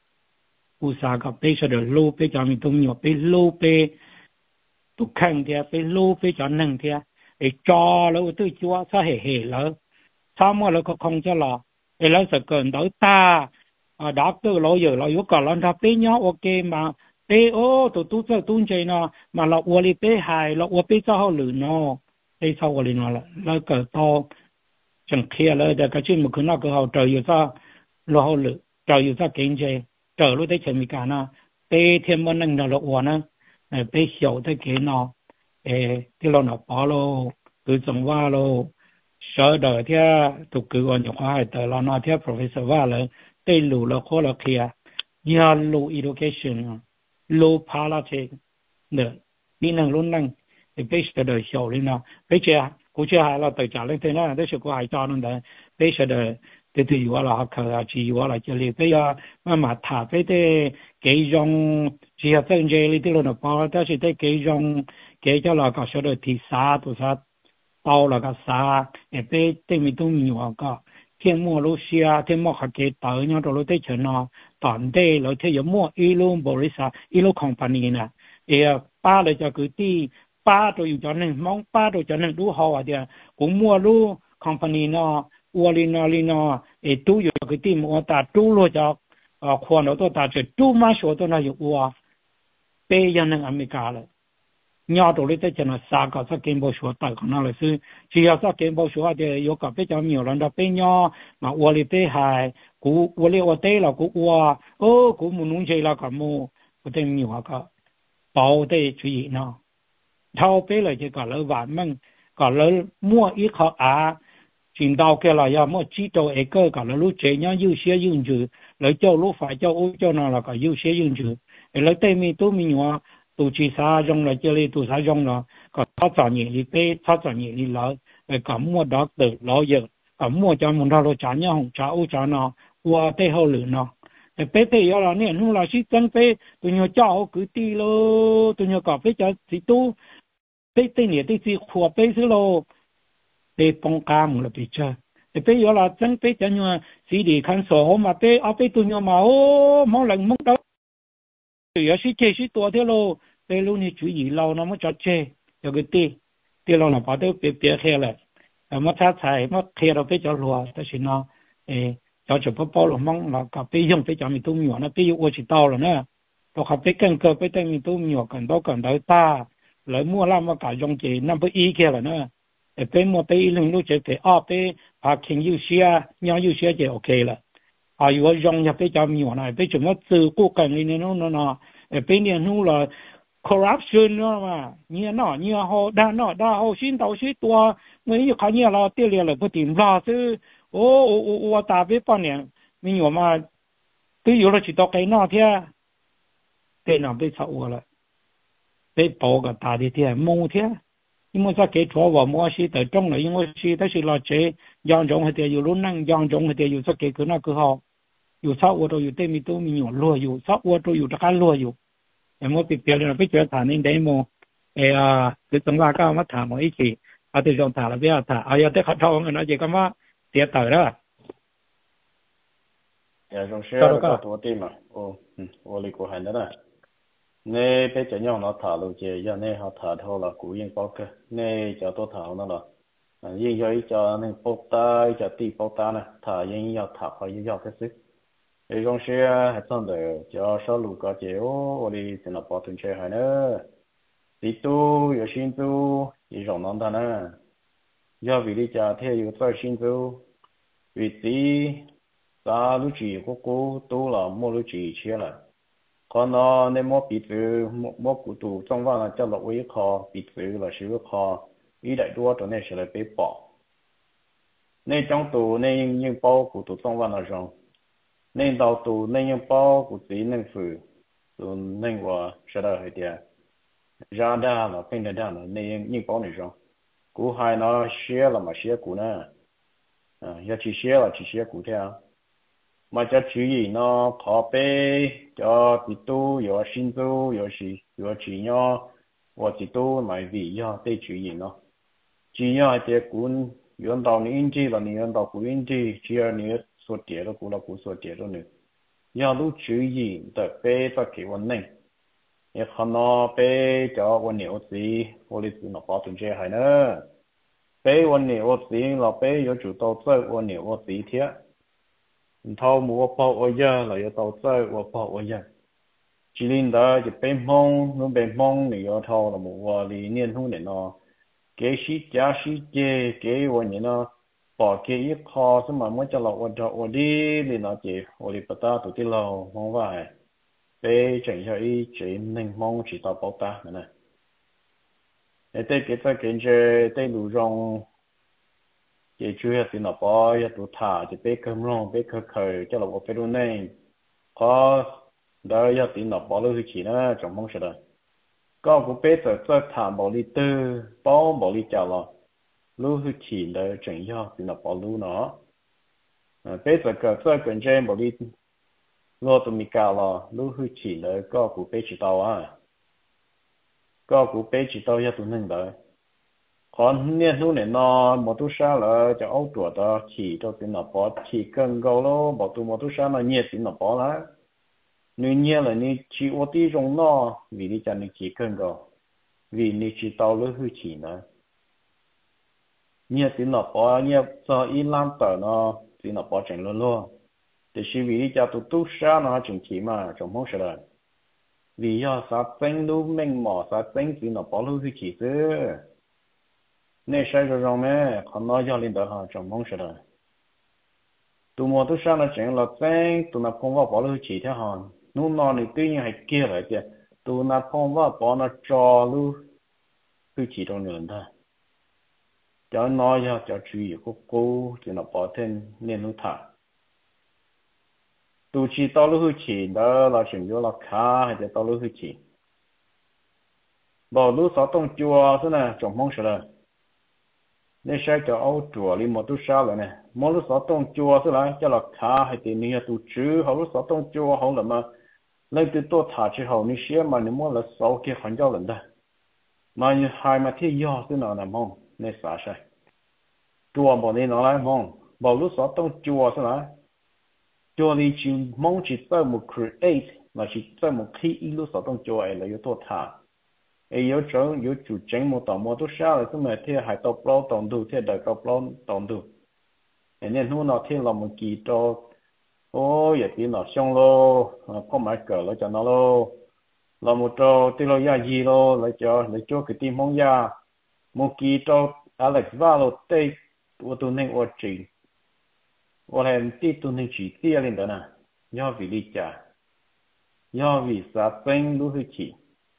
u sa gặp bé sẽ được lô bé cho mình tung nhiều bé lô bé tụ khang thì bé lô bé cho năng thì cho lỡ tôi chúa sao hề lỡ sao mà lỡ không cho lọ lỡ sẽ cần tới ta đó từ lỡ giờ lỡ yếu còn lỡ ra bé nhớ ok mà bé tụ sẽ tung chơi nó mà lỡ uo li bé hài lỡ uo bé cho họ lử nó bé sau uo li nó lỡ cỡ to chẳng kia lỡ để cái chuyện một cái nào cái họ trời yêu sao lỡ họ lử trời yêu sao kinh chơi trở lúc tới chuyện gì cả nó bé thêm một năng là uổng nó bé hiểu tới cái nó cái lo nó bỏ lô cứ trồng hoa lô sợ đời theo tụ cứ còn nhiều khoa tới lo nó theo professor va là tây lù là khó là kia giờ lù education lù politics nữa đi năng luôn năng thì bé sẽ đời hiểu lên nó bé chưa cũng chưa hay là tới trả lên thế nào đấy sẽ có ai cho nó đấy bé sẽ đời thế thì gọi là học là chỉ gọi là chỉ bây giờ mà thả cái dòng chỉ là chân dây thì nó bao đó chỉ cái cho là cái số đời thì xa tu sát bao là cái xa để mình tu nhiều cái thiên mua lúc xưa thiên mua cái tới nhau rồi tới chuyện nó toàn đây rồi thế giờ mua ilum borisa ilum company nè ba là cho cứ đi ba rồi cho nên mong ba rồi cho nên đủ họ thì cũng mua luôn company nó Ualina, tu yo cái tim o ta tu lo cho khoan đó ta chỉ tu mà số đó là yo bây giờ năng America rồi nhau rồi tới cho nó xa cả sa game bao số ta còn nó là sư chỉ là sa game bao số thì yo cả bây giờ nhiều lần đó bây nhau mà uali bây hai cú uali ở đây là cú cú muốn nuôi chơi là cả mua có thể nhiều cả bảo đây chú ý nó thao bây là chỉ cả lỡ vạn mình cả lỡ mua ít họ chuyển đầu kia là do mỗi chỉ đầu ấy cơ cả là lúc chế nhau ưu xe dùng chữ lấy cho lúc phải cho ô cho nó là cả ưu xe dùng chữ lấy tay mình tôi mình tụ chỉ xa rong là chơi tụ xa rong là có tháo chọn nhị đi bê tháo chọn nhị đi lỡ rồi có mua đó từ lỡ giờ có mua cho mình đâu trả nhau không trả u trả nó qua tê hậu lửa nó để bê tê giờ là nè không là sĩ chân bê tụi nhau cho cứ ti lô tụi nhau có bê cho sĩ tu bê tê nè tê sĩ khua bê xứ lô bê bông cam là bê chơi để bê giờ là chân bê cho nhau sĩ đi khăn sổ mà bê ở bê tụi nhau mà ô mong lần mong đâu giờ sĩ chơi sĩ tua thế lô bê lúc này chú ý lâu nó mới cho chơi giờ cái tê lâu là bảo tôi bê khe lại mà ta xài mà khe đâu bê cho lùa ta chỉ nó cho chụp bao là mong là cả bê dùng bê cho mình tu nhỏ nó bê dùng chỉ tao rồi nè rồi cả bê cần cơ bê tên mình tu nhỏ cần đâu ta lấy mua làm mà cả dùng chỉ năm bê ý kia rồi nè để bê mua bê lưng lúc chỉ bê bê kinh yêu xia nhau yêu xia thì ok là yêu dùng nhập bê cho mình nhỏ này bê chúng nó từ cố cần lên nó bê này nó là corruption nữa mà như họ đa họ xin tàu xin tua người nhưเขาเนี่ยเราเตี้ยเลยเลยพอดีเราซื้อ我大别半年没有嘛都有了几多给那天电脑被炒我了被包个大的天某天因为他给错我莫是得中了因为是但是老这养中还得有路能养中还得有这给个那个好有炒我都有对面都没有落有炒我都有这个落有em có việc là biết chuyện thả nên đấy mà cái tông la cao mất thả một ít gì thì dòng thả là biết thả giờ tới khát thâu người nói gì có mà tiệt tử đó dòng xe là có tổ tim mà lịch của hành đó nè nè bây giờ nhau nó thả luôn chứ giờ nè họ thả thôi là cú yên bao cơ nè cho tôi thả nó là yên cho cho nên bốc tay cho ti bốc tay nè thả yên giờ thả khỏi yên giờ cái sức cái trong xe hay xong rồi cho số lũ có chiếu đi thì nó bỏ thùng xe hay nữa tí tu有新tu一种能的呢要为你家贴有在新tu vì tí ta lúc chỉ có cố tu là mua lúc chỉ chia là còn nó nên mua bị từ mua cụ tụ trong vòng là cho lộc với kho bị từ là sử kho ý đại đua cho nên sẽ là bị bỏ nên trong tù nên những bao cụ tụ trong vòng là rong nên đầu tù nên những bao cụ tí nên phụ tù nên qua sẽ là hay địa ra đa là bên đa là nên những bao này rong cú hai nó share là mà share cú nè giờ chỉ share là chỉ share cú theo mà cho chú ý nó khó bê cho tí tu có sinh tu có chỉ nhau và tí tu mà vì do tê chú ý nó chỉ nhau thì cũng yuan đạo ní chi là yuan đạo của chi chỉ là ní số tiền đó cũng là cũng số tiền đó nữa giờ lúc chú ý để bê cho cái vấn đề nếu không nó bê cho vấn đề gì police nó bảo tồn chế hay nữa bê vấn đề gì là bê có chủ đầu tư vấn đề gì thế thâu mua bao ở giờ là có đầu tư và bao ở giờ chỉ linh đó chỉ bên mong thì có thâu là một lý niệm không để nó cái sĩ giá sĩ chế cái vấn đề nó bỏ cái ít khó xong mà mới cho lọc ở đi thì nó chỉ ở đi bắt ta tụi cái lầu không phải để chẳng cho ý chỉ nên mong chỉ tao bảo ta nữa này để cái để lù rong chỉ chưa thì nó bỏ ya tụi thả chỉ biết cơm rong biết khơi cho lọc ở bên này có đó ya thì nó bỏ lưỡi chỉ nữa chẳng mong sao có cũng biết rồi cho thả bỏ đi tư bỏ đi chào lo lúa hư chỉ là chẳng do thì nó bỏ lúa nó bây giờ cái cho cái trên bỏ đi lúa tụi mình cào lo lúa hư chỉ là có cũng biết chỉ tao có cũng biết chỉ tao ya tụi mình đấy còn nên lúc này nó một tu sa là cho ấu tuổi đó chỉ cho thì nó bỏ chỉ cần gấu lo một tu sa nó nhiệt thì nó bỏ lá nếu nhiệt là你chỉ ở đi trong nó vì đi cho你chỉ cần gấu vì你chỉ tao lúa hư chỉ nữa nhiệt thì nó bỏ nhiệt cho ít làm tờ nó thì nó bỏ chẳng luôn thì vì cho tụi tu sa nó chẳng chỉ mà trong không sao vì do sát sinh lúc mình mỏ sát sinh thì nó bỏ lúa hư chỉ chứ nên sai rồi mẹ còn nói cho linh đó trong mong sao tụi mò tu sa nó chẳng là sinh tụi nó không vào bỏ lúa chỉ theo hòn nó nó thì tuy nhiên hay kia lại chứ tụi nó không vào bỏ nó cho lúa hư chỉ trong nền thôi cho nói cho chú ý cô thì nó bỏ thêm nên nó thả tụ chỉ tao lúc chỉ đó là chuyện đó là khá hay là tao lúc chỉ bảo lúc sáu tông chùa thế này trồng mong sợ nên sai cho áo chùa đi một tu sao rồi nè mỗi lúc sáu tông chùa thế này cho là khá hay thì nhiều tu chữ họ lúc sáu tông chùa họ là mà lên từ tôi thả chỉ hậu ni xía mà nếu muốn là sáu kia khoản giao lần đó mà như hai mà thi do thế nào là mong nên xả sai chùa bọn này nó lại mong bảo lúc sáu tông chùa thế này chùa đi chỉ mong chỉ tới một create là chỉ tới một khi lúc sáu tông chùa ấy là yếu tôi thả ấy yếu chỗ yếu chủ chính một tổng một tu sao là cái mà thi hải tập lâu tổng đủ thi đại tập lâu tổng đủ nên hôm nào thi là một kỳ cho ô giờ tí nó xong lô có máy cờ lại cho nó lô là một trò tí lo ya gì lô lại cho cái tim mong ya một kỳ cho Alex va lô tê ô tu nên ô chỉ ô hẹn tí tu nên chỉ tia lên đó nè do vì lý trả do vì xã tinh lúc hơi chỉ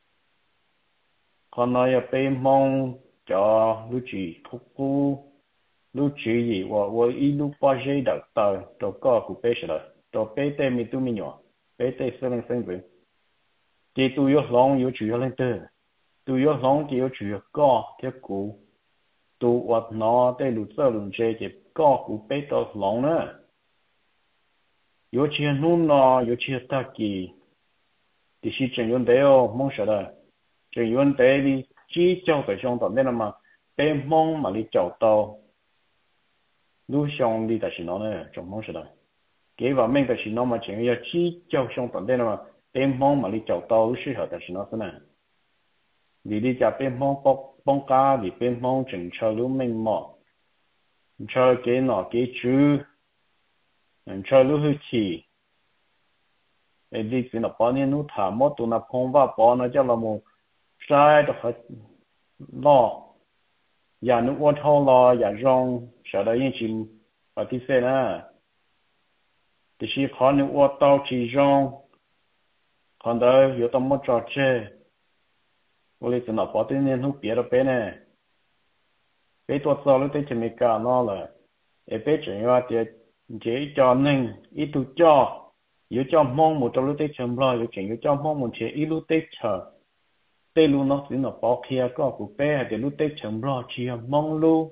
còn nói bên mong cho lúc chỉ khúc cú lúc chỉ gì và ý lúc bao giờ được tờ cho có của bé rồi cho bé tê mi tu mi nhỏ bé tê sẽ lên sinh viên thì tu yếu lòng yếu chủ yếu lên tờ tu yếu lòng thì yếu chủ yếu có cái cú tu vật nó tê lụt sơ lụt chơi thì có của bé tờ lòng nữa yếu chia nôn nó yếu chia ta kỳ thì chỉ trình yếu đấy mong sợ đó trình yếu đấy đi chỉ cho phải trong đó nên là mà bé mong mà đi chào tàu lúc xong đi tại sao nó này trong mong sao đó cái vào mình tại sao nó mà chỉ là chỉ cho xong tận đây mà bên mong mà đi chào tàu lúc xưa tại sao nó thế này vì đi chào bên mong bông cá vì bên mong chỉnh cho lúc mình mò cho cái nọ cái chữ cho lúc hơi chỉ để đi cái nó bao nhiêu nút thả mót tụi nó phong va bao nó cho là một sai được hết lo giờ nước uống thâu lo giờ rong sợ đấy những chim và tí xe nè thì chỉ khó nước uống tàu chỉ rong còn đó yếu tố mất trò chơi vô lý nó bỏ tiền nên không biết được bé nè bé tuột sau lúc tới chỉ mấy cả nó là bé chuyện qua thì chỉ cho nên ít tu cho yếu cho mong một trong lúc tới chấm lo yếu chuyện yếu cho mong một chuyện ít lúc tới chờ tê lu nó chỉ nó bỏ kia có của bé hay để lúc tết chấm lo chỉ mong lu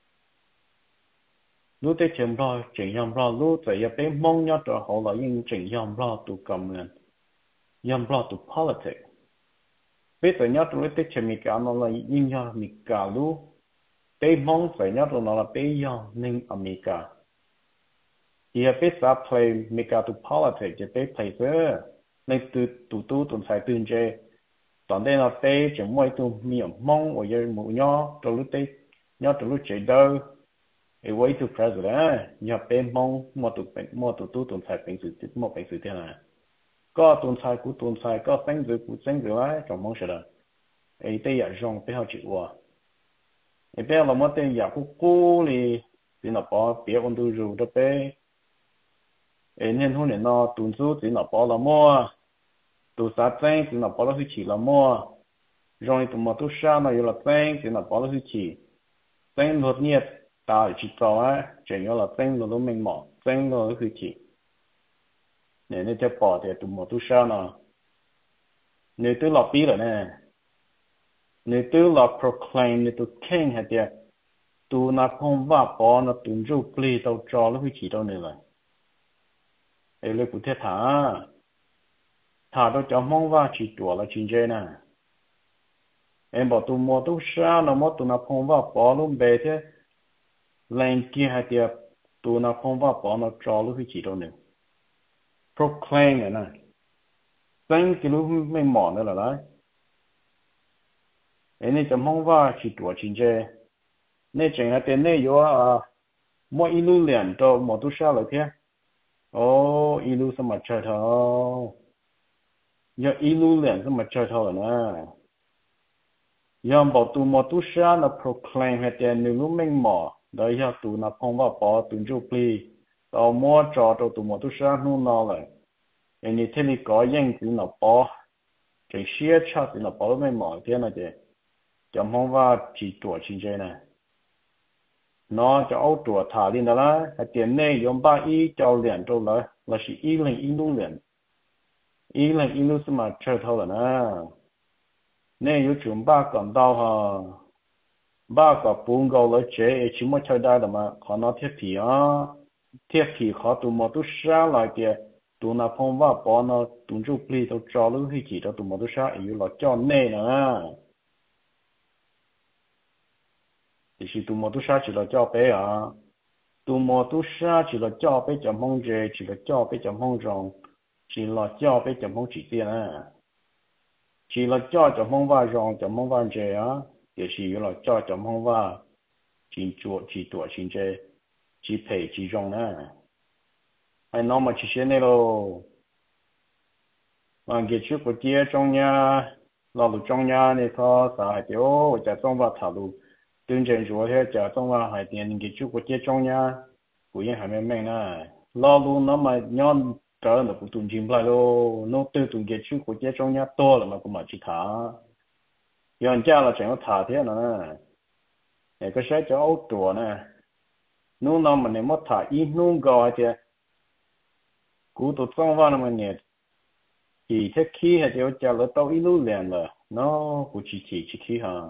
lúc tết chấm lo chỉnh yam lo lúc tại bé mong nhớ cho họ là những chỉnh yam lo tụ cầm lên yam lo tụ politics bé tại nhớ lúc tết chấm mi cả nó là những nhớ mi cả lu bé mong tại nhớ nó là bé yam nên America thì bé sa play mi cả tụ politics thì bé play thế nên tụ tuần sai tuần chơi tận đây là tê chỉ mỗi tu miệng mong ở dưới mũi nhỏ từ lúc tê nhỏ từ lúc chạy đâu ấy quay tu president nhỏ bên mong mua tu tuần sai bình sự một bình sự thế này có tuần sai có sinh dự ấy trong mong sẽ là ấy tê giả rong bé họ chịu qua ấy bé là một tê giả cú thì nó bỏ bé con tu rượu đó bé ấy nên hôm nay nó tuần số thì nó bỏ là mua tu sa tên thì nó bỏ là chỉ là mua rồi tụi mà tu sa nó yêu là tên thì nó bỏ là chỉ tên luật nhiệt ta chỉ cho á chỉ yêu là tên luật mình mỏ tên luật chỉ nên cho bỏ thì tụi mà tu sa nó nếu tu là bí rồi nè nếu tu là proclaim nếu tu king hay tiệt tu na không va bỏ nó tuân chủ pli tao cho là chỉ đâu này rồi ấy là cụ thể thà đâu cho mong va chỉ tuổi là chuyện gì nè em bảo tụi mua tụi sao nó mua tụi nó không va bỏ luôn bề thế lên kia hay tiệp tụi nó không va bỏ nó cho lúc chỉ đâu nữa proclaim này nè tên cái lúc mình mỏ nữa là đấy em này cho mong va chỉ tuổi chuyện gì nên chẳng là tiền này yếu mua ilu liền cho mua tụi sao lại thế ô ilu sao mà chơi thôi giờ ilu liền sao mà chơi thôi nè giờ bảo tụi mà tụi sao nó proclaim hay tiền nếu lúc mình mỏ đấy giờ tụi nó không vào bỏ tụi chú pli tao mua cho tụi mà tụi sao nó nó lại anh ấy thấy có những tụi nó bỏ cái xe cha tụi nó bỏ mình mỏ thế này chứ chẳng không vào chỉ tuổi chuyện chơi này nó cho áo tuổi thả lên đó là hay tiền này dùng ba y cho liền cho là chỉ y lên y luôn liền ý là ý lúc mà chơi thôi là nè nên yếu chúng ba còn đau ha ba có bốn gầu lấy chế chỉ mới chơi đai mà họ nói thiết thì họ tụi mà tụi xa lại kìa tụi nào phong va bỏ nó tụi chú pli tụi cho lúc khi chỉ cho tụi mà tụi xa yếu là cho nên nữa thì tụi mà tụi xa chỉ là cho bé tụi mà tụi xa chỉ là cho bé chấm mong dễ chỉ là cho bé chấm mong rong chỉ là cho bé chấm mong chỉ tiền chỉ là cho chấm mong va rong chấm mong va dễ thì yếu là cho chấm mong va chỉ chuột chỉ tuổi chỉ dễ chỉ phải chỉ rong nữa ai nói mà chỉ xem này rồi mà cái chút của chia trong nhà là lúc trong nhà này có xã hội tiêu giờ trong và thảo luận tuyên truyền rồi thế giờ trong và hải tiền cái chút của chia trong nhà của những hải mấy mấy nè lo luôn nó mà nhon trở là của tuần chim lại luôn nó từ tuần cái chút của chia trong nhà to là mà cũng mà chỉ thả giờ cha là chẳng có thả thế nữa này cái sẽ cho ấu tuổi nè nó mà nếu mất thả ít nó gọi thì cú tụt trong vào mà nhẹ thì thế khi hay cho cha là tao ít lúc liền rồi nó cũng chỉ khi ha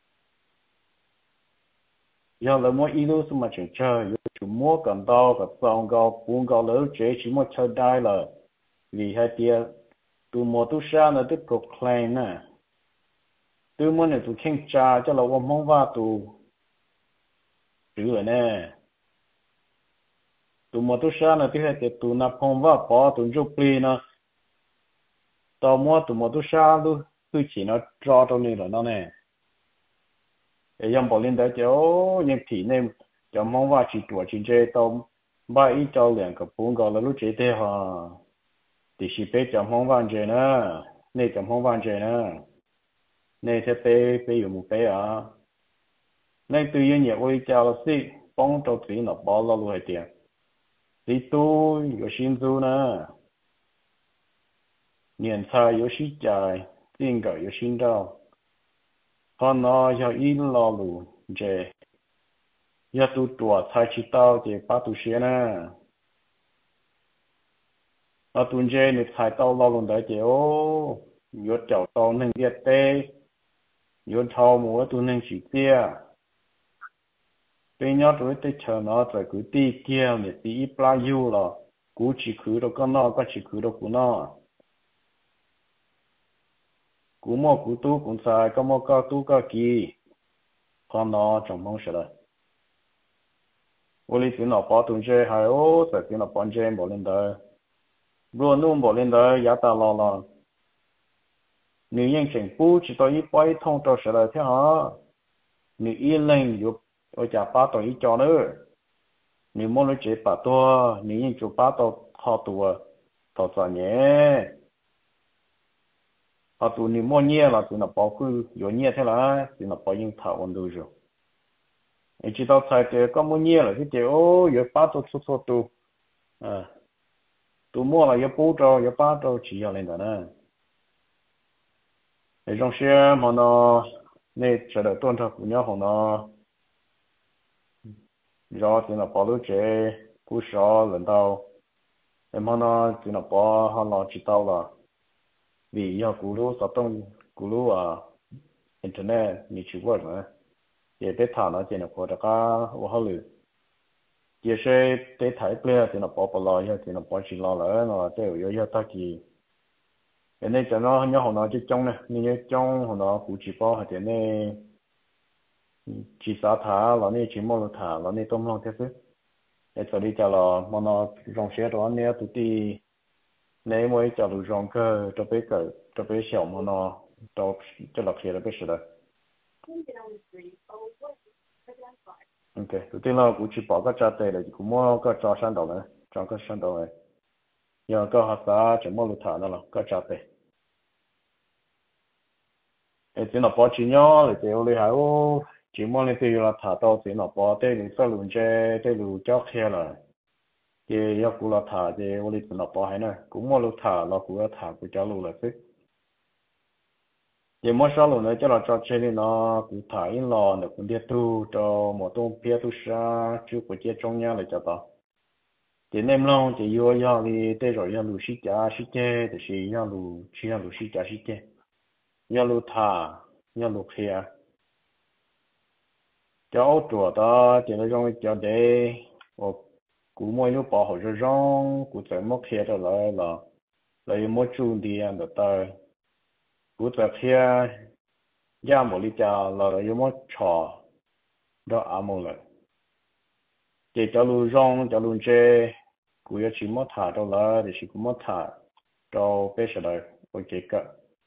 giờ là mỗi ít lúc mà chẳng chơi chủ mua cần tao cả sòng gạo buôn gạo lớn chế chỉ mua chơi đai là vì hai tia tụ mua tụ xa là tụ proclaim nè tụ mua này tụ khen cha cho là ông mong va tụ chữ rồi nè tụ mua tụ xa là tụ hai tia tụ nạp phong va bỏ tụ chụp pli nè tao mua tụ mua tụ xa luôn cứ chỉ nó cho tao này là nó nè em bảo lên đấy cháu những thị nên cháu mong vào chỉ tuổi chỉ chơi tao ba ít cháu liền cái bốn cái là lúc chơi thế ha thì chỉ biết cháu mong vào chơi nữa nên cháu mong vào chơi nữa nên thế bé dùng một bé nên tự nhiên nhiều ơi cháu là xí bông cho chị nó bỏ ra luôn tiền thì tôi có xin du nữa niên thay có sĩ chạy tiền cả có xin đâu còn nó giờ in lo luôn chơi giờ tụi tuổi thay chỉ tao thì bắt tụi xe nè ở tụi chơi này thay tao lo luôn đấy chứ ô giờ cháu tao nên biết tê giờ thao mua tụi nên chỉ tia bây giờ tụi tê chờ nó rồi cứ đi kia này đi bao nhiêu là cú chỉ cứ đâu có nó có chỉ cứ đâu của nó cú mua cú tu cũng xài có mua có tu có kỳ còn nó trong mong sợ đấy ô lý nó bỏ tụi chơi hay ô tại nó bỏ chơi bỏ lên đời luôn luôn bỏ lên đời giá ta lo nếu như chính phủ chỉ có ít bảy thông cho sợ đấy thế hả nếu yên lên giúp ở nhà ba tụi ít cho nữa nếu muốn nó chế ba tua nếu như chụp ba tụi họ tua tụi sao nhé họ tụi nếu mua nhẹ là tụi nó bỏ cứ có nhẹ thế là tụi nó bỏ những thảo ổn rồi chỉ tao xài thì có mua nhẹ là cái kiểu ô giờ ba tụi số tụi tụi mua là giờ bố trâu giờ ba trâu chỉ là lên đó nè để trong xe mà nó nên chờ đợi tuần thọ của nhau họ nó do thì nó bỏ lúa chế cú sò lần đầu em nó thì nó bỏ họ nó chỉ tao là vì do cú lúa sao tông cú lúa internet như chịu quá mà để bé thả nó thì nó có được cả họ lử giờ sẽ bé thải ple thì nó bỏ lo thì nó bỏ chỉ lo là nó đều có ta kỳ cái này cho nó nhớ họ nó chỉ trong này như trong họ nó cũng chỉ bỏ hay này chỉ xả thả là này chỉ mua thả là này tôm long thế chứ để cho đi cho là mà nó rong xe đó này tụi đi nếu mới cho được rong cơ cho bé小mà nó cho lọc xe là bé sửa ok tụi tiên là cũng chỉ bỏ cái trái tê là cũng mua cái trái sang đầu này trong cái sang đầu này giờ cái hạt sa chỉ mua lúa thả nó là cái trái tê cái tiên là bỏ chỉ nhau là tiêu đi hái chỉ mua lên tiêu là thả tao tiên là bỏ tê liền sao luôn chơi tê luôn chóc xe rồi cái giờ cũng là thả cái ô tiên là bỏ hay nè cũng mua lúa thả là cũng là thả cũng cho luôn là thích giờ mỗi sáu lần nữa cho là cho chơi đi nó cũng thả in lò nó cũng đi tu cho một tông pia tu sa chú của chơi trong nhà lại cho tao thì nem long thì vô đi tê rồi lù xí chả xí chê thì xí lù xí chả xí chê nhà lu thà nhà lu kia cháu chùa đó chỉ là trong cho để cú mỗi lúc bỏ hồ cho rong cú chạy mất kia rồi là lấy một chút đi ăn được tới cú chạy kia giá một lít trà là lấy một trò đó ăn một lần chỉ cho lu rong cho lu chè cú yêu chỉ mất thả đâu là thì chỉ cú mất thả cho bé sợ đời ok cả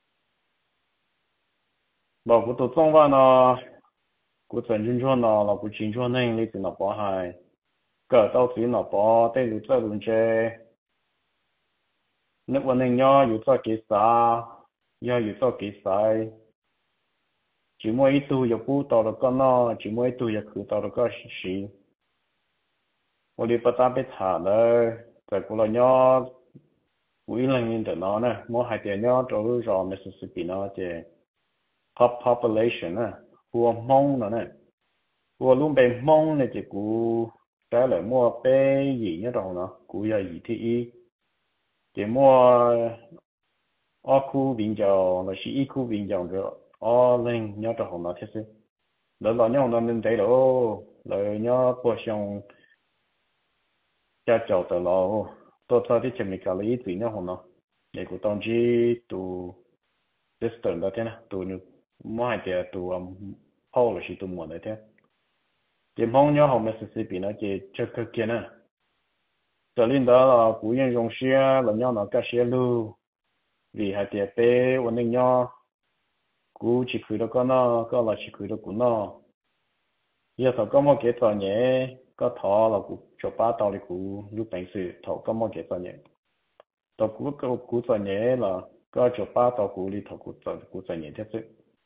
bảo cú tụt xong vào nó cú chân chân cho nó là cú chính cho nên lấy từ nó bỏ hai cỡ tao thứ nó bỏ tên lu cho lu chè nướcวันนึงย่ออยู่ตัวกี่สาย่ออยู่ตัวกี่สายchỉ mỗi ít tu giờ cú tao được con nó chỉ mỗi ít tu giờ cứ tao được có xí我哋不打俾查咧就古來ย่อ會令人哋nó nè mỗi hai tiềnย่อ做咗 Mississippi nó即 population 啊หัวมงnó nèหัวluôn bề mong này chỉ cú trái lại mua bé gì nhá đâu nó cú giờ gì thì chỉ mua ở khu bình giàu là chỉ khu bình giàu rồi ở lên nhớ cho họ nói thế chứ đó là nhau nó nên thấy đâu rồi nhớ bữa xong cha cháu từ lâu tôi thấy thì chỉ mình cả lý gì nữa không nó để của tông chỉ tụ sister đó thế nào tụ mỗi thì tụ Paul là chỉ tụ một đấy thế chỉ mong nhớ họ Mississippi nó chỉ cho cái kia nè trở lên đó là cú yên dùng xe là nhau nó cả xe lưu vì hai tiệp bé ổn định nhau cú chỉ khử được con nó có là chỉ khử được của nó giờ thầu có một cái trò nhẹ có thọ là cú cho ba tàu thì cú lúc bệnh sự thầu có một cái trò nhẹ tàu cú trò nhẹ là có cho ba tàu cú đi thầu cú trò nhẹ thế chứ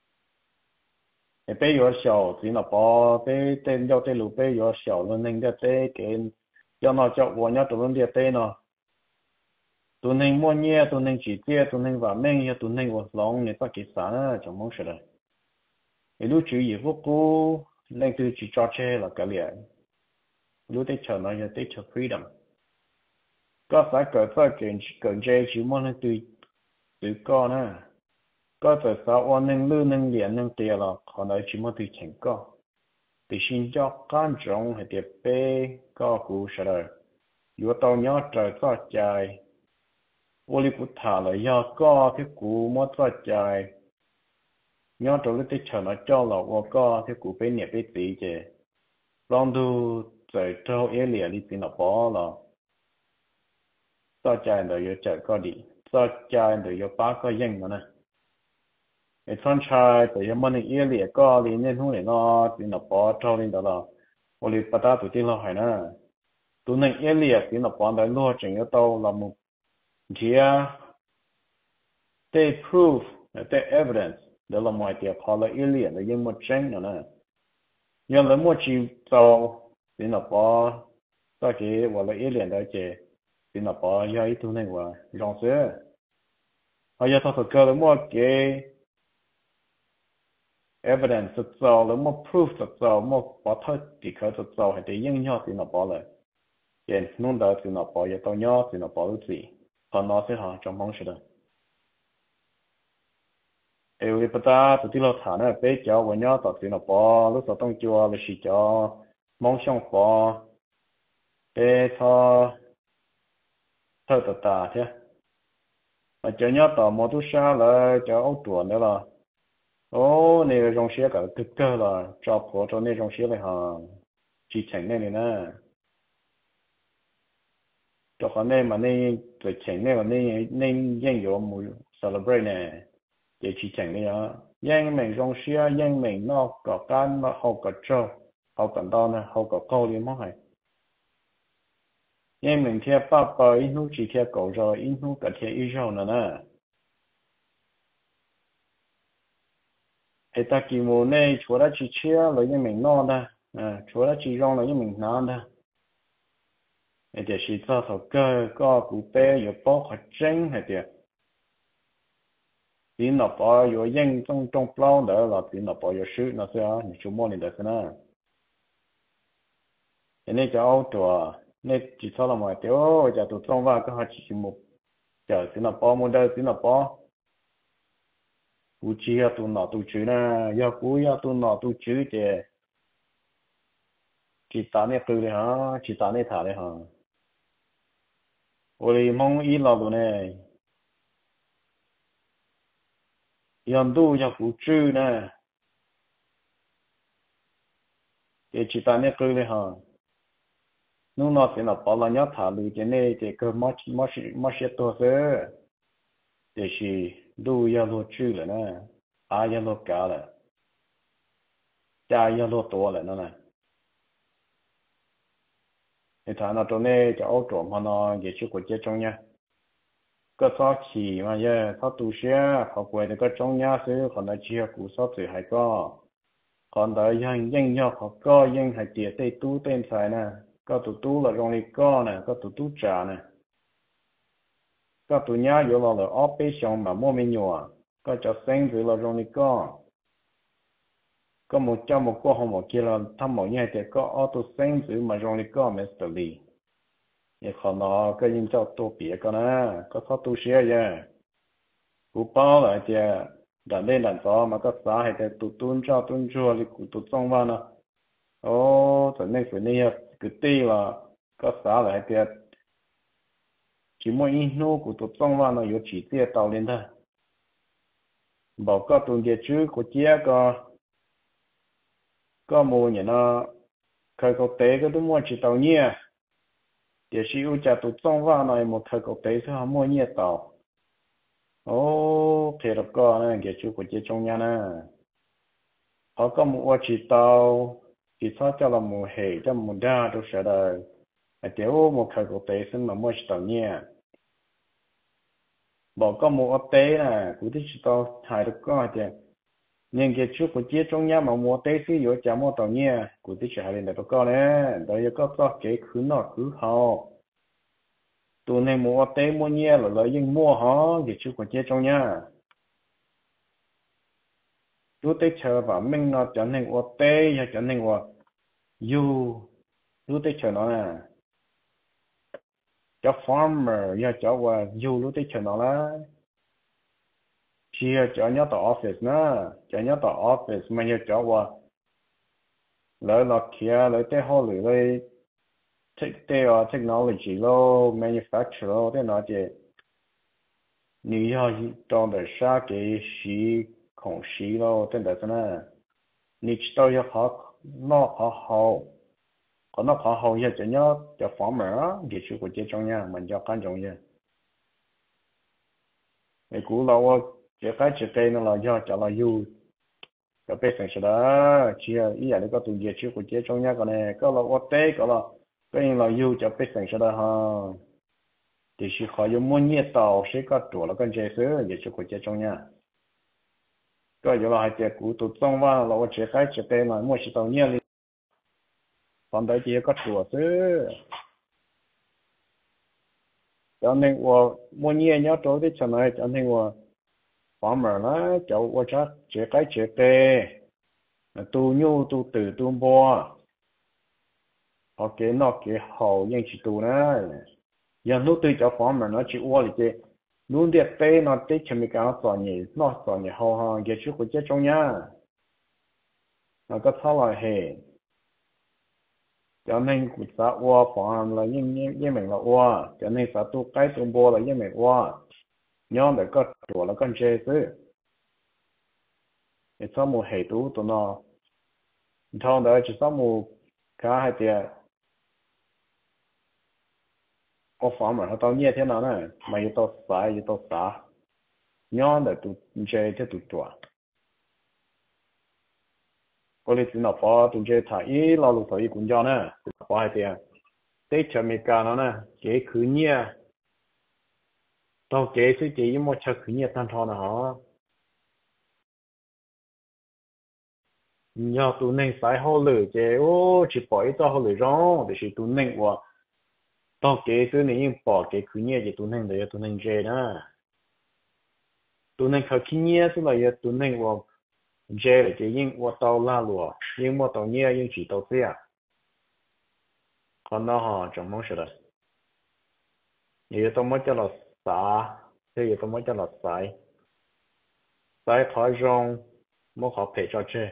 bé nhỏ小只là bỏ bé tên giao tên lũ bé nhỏ小luôn nên cái cái cho nó cho bọn nó tụi nó đi tên nó tụi mình mua nhẹ tụi mình chỉ tiếc tụi mình vào mình tụi mình vào lòng này có cái sản trong mong sợ đấy lúc chủ yếu vô cố nên từ chỉ cho chơi là cái liền lúc đấy chờ nó giờ đấy chờ freedom có phải cỡ phải cần chơi chỉ muốn là từ con á có thể sao anh nên lưu nên liền nên tiền là còn lại chỉ muốn từ钱có từ xin cho can trọng hay tiệp bê có cú sợ đấy yếu tao nhớ trời có chạy ô li cú thả là do có cái cú mất có chạy nhớ trong lúc tích chờ nó cho là ô có cái cú bên nhẹ bên tí chứ long du trời trâu yếu lìa đi tin nó bỏ là có chạy rồi yếu chạy có đi có chạy rồi yếu ba có yên mà nè cái con trai thì yếu mà yếu lìa có đi nên không để nó tin nó bỏ trâu lên đó là ô li bắt ta tụi tin lo hay nè tụi này yếu lìa tin nó bỏ đấy lo chừng yếu tao là một dia they prove they evidence đó là mọi việc họ là alien là những một chân nữa nè nhưng là một chỉ tàu thì nó bỏ cái gọi là alien đó chứ thì nó bỏ do ít thứ này và rong xe họ giờ thật sự là một cái evidence thực tàu là một proof thực tàu một bỏ thật thì khởi thực tàu hay để những nhau thì nó bỏ lại hiện nông đó thì nó bỏ giờ tàu nhau thì nó bỏ được gì còn nó sẽ họ trong mong sự đó eo đi bắt ta tụi ti lo thả nó bé cháu và nhau tụi ti nó bỏ lúc sau tông chùa là chỉ cho mong xong bỏ bé thọ thơ tụt ta thế mà cho nhau tụi một tu sa là cho ấu tuổi nữa là ô này trong xe cả cực cơ là cho phổ cho này trong xe này họ chỉ thành này nè cho họ này mà này rồi thành này mà này nên dân有một celebrate nè để chỉ thành này á dân mình trong xe dân mình nó có cái nó học có trâu học cần đo nè học có câu đi mất hay dân mình theo ba ba ít lúc chỉ theo cầu rồi ít lúc cả theo ít rồi nè thì ta kỳ mùa này chúa đã chỉ chia là dân mình no nè chúa đã chỉ rong là dân mình non nè để chỉ cho thầu cơ có cụ bé有包括真hay được thì nó bảo有人trong bao đó là thì nó bảo有事那是啊你周末你的是呢nên cho ô tô nên chỉ cho là mọi điều giờ tụi trong và cái họ chỉ một giờ thì nó bảo một đời thì nó bảo cú chia tu nọ tu chữ nè giờ cú giờ tu nọ tu chữ chỉ ta này từ đấy hả chỉ ta này thả đấy hả ôi mong ý là đồ này yên tu giờ cú chữ nè chỉ ta này từ đấy hả nó nó sẽ là bảo là nhớ thả lưỡi cái này cái mất sẽ to thế để chỉ du giờ lo chữ rồi nè ai giờ lo cả rồi cha giờ lo to rồi nè thì thằng nào trong này cho áo trộm mà nó để chịu của chết trong nhà cái sao chỉ mà giờ sao tu sửa họ quay được cái trong nhà xứ còn là chia cụ sao tự hay có còn đợi dân nhau họ có dân hay tiệt tây tu tên sai nè có tu là trong này có nè có tu trả nè có tu nhà vô là operation mà mua mình nhỏ có cho sinh rồi là trong này có một trong một cô không một kia là thăm một nhà thì có auto sinh rồi mà trong này có mấy xử lý thì còn nó cái những cho tu bịa cái nè có sao tu sửa vậy cú bao lại thì đã lên làm sao mà có xã hay thì tuân cho thì cú tu trong vào nó ô cho nên phải này cái tê là có xã lại thì chỉ mỗi ít nô của tu trong vào nó có chỉ tiêu tạo lên thôi bảo có tuần kia chứ của chia có mua nhà nó khai có tế cái đúng mua chỉ tàu nhia để sử cha tu trong vào này một khai có tế sẽ mua nhia tàu ô thì là có này cái chú của chia trong nhà nè họ có mua chỉ tàu chỉ sao cho là mua hệ cho mua đa đâu sẽ đời tiểu một khai có tế sẽ mà mua chỉ tàu nhia bảo có mua tế nè cũng thích chỉ tàu hai được có thì nhưng cái chú của chia trong nhà mà mua tế sử dụng chả mua tàu nhia cũng thích chỉ hai lên được có nè đây có cái khứ nọ khứ hậu tụi này mua tế mua nhia là lợi dụng mua họ cái chú của chia trong nhà chú tế chờ và mình nó trở nên mua tế hay trở nên mua chú tế chờ nó nè cho farmer ya cho qua chú tế chờ nó là chia cho nhớ tàu office nè cho nhớ tàu office mà ya cho qua lợi là kia lợi tế họ lợi technology lo manufacture lo thế nào chứ你要当的啥给是空隙咯，真的是呢，你知道要好，那好，可能好也真要叫方面啊，也是国际重要，มัน叫干重要。你估了我这该这该那了要叫了有，要被城市的，只要一样那个东西去国际重要个呢，个了我对个了，个人了有就被城市的哈。thì chỉ khó dùng mua nhiệt tàu sẽ có chỗ là con chế sữa để cho quốc gia trong nhà có giờ là hai tiệc cũ tụt trong vào là chế khai chế tên mà mua chỉ tàu nhiệt đi còn đấy chỉ có chỗ sữa cho nên mua nhiệt nhớ chỗ đi cho này cho nên farmer là cháu chắc chế khai chế tên tu nhu tu tử tu bò họ cái nó cái hậu nhưng chỉ tu nữa giờ lúc tôi cho phỏng mà nó chỉ uo thì chứ luôn đẹp tê nó tê chấm cái nó sọ nhỉ hao cái chú của chết trong nhà nó có thao lại hè cho nên cũng sa uo phỏng là nhưng mình là uo cho nên sa tu cái tu bò là nhưng mình uo nhon để có chỗ là con chơi chứ thì sao một hệ tu tụi nó thao đó chỉ sao một cả hai tiệt có phá mà nó tao nhẹ thế nào nè mà yêu tao xả nhon để tụi chơi thế tụi chua có lý do nào phá tụi chơi thà ý lo lụt thấy cũng cho nè phá hai tiền tết chờ mấy cái nó nè kế khứ nhẹ tao kế sẽ chỉ một chờ khứ nhẹ tan thọ nè hả nhờ tụi này sai hồ lửa chế ô chỉ bỏ ít tao hồ lửa rong để chỉ tụi này qua tao kế thứ này bỏ cái khứ nhẹ thì tụi này để tụi này chơi nè tụi này khứ nhẹ thì là tụi này qua chơi là chỉ những qua tàu la lùa những qua tàu nhẹ những chỉ tàu xe còn nó họ chẳng mong sao đấy nhiều tao mới cho là xả thì tao mới cho là sai sai thói rong mua họ phải cho chơi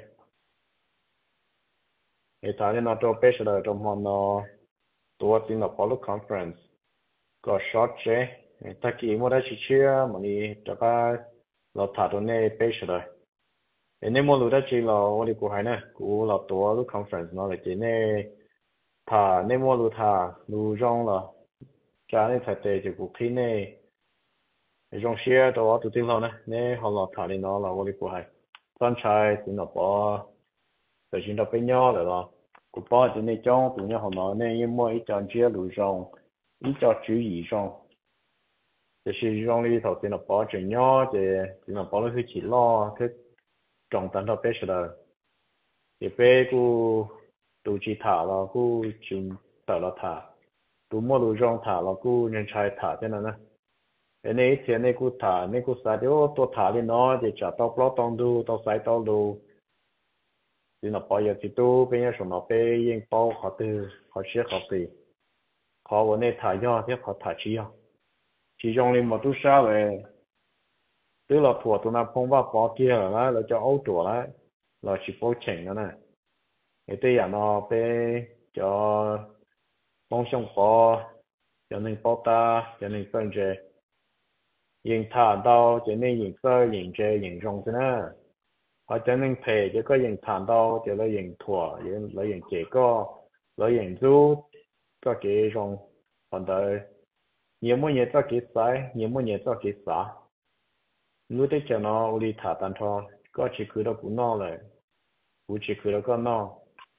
người ta nên nó cho bé sẽ là trong họ nó tua tin là Apollo conference có short chơi người ta kỳ mua đã chỉ chia mà đi cho ta là thả đồ này bé sẽ là nên mua đồ đã chỉ là tôi đi của hai nè của là tua lúc conference nó là chỉ này thả nên mua đồ thả đồ rong là trả nên phải tệ thì cuộc thi này rong xe đó tụi tin lo nè nên họ là thả đi nó là tôi đi của hai con trai thì nó bỏ từ trên đó bên nhau rồi đó của bỏ thì này trong tụi nhau họ nói nên như mỗi trận chia lũ rong ít cho chú ý rong thì sử dụng đi thầu thì nó bỏ chuyện nhau thì nó bỏ nó chỉ lo cái trọng tâm đó bé rồi thì bé cô tụi chỉ thả là cô chừng tờ là thả tụi mua lũ rong thả là cô nhân trai thả thế nào nè cái này thì này cô thả này cô xài điều tôi thả lên nó thì trả tao lo tao đủ tao xài tao đủ thì nó bây giờ thì tôi bây giờ số nó bây giờ bao họ từ họ sẽ họ từ họ vấn đề thả do thì họ thả chỉ trong lên một chút sao về tức là thua tụi nó phong vào bỏ kia là cho ấu tuổi là chỉ bao chỉnh nữa nè cái đây là nó bây cho mong sống bỏ cho nên bao ta cho nên phân chế nhìn thả đâu cho nên nhìn sơ nhìn chế nhìn rong thế nè họ cho nên phê cho có nhìn thả đâu cho lấy nhìn thua lấy nhìn chế có lấy nhìn du có cái rong còn đời nhiều mỗi nhật cho cái sai nhiều mỗi nhật cho cái xả lúc đấy cho nó đi thả tan thôi có chỉ cứ đó cũng no rồi cũng chỉ cứ đó có no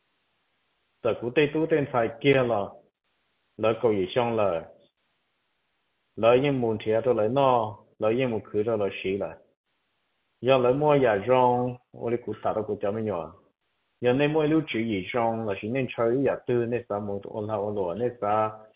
tại cũng tây tú tên phải kia là lỡ cầu gì xong là lỡ những muốn thì tôi lấy no lỡ những muốn cứ đó là xí là giờ lỡ mua nhà rong tôi đi cũng thả đó cũng cho mấy nhỏ giờ nên mua lưu trữ gì rong là chỉ nên chơi nhà tư nên sao mua ôn lao ôn lúa nên sao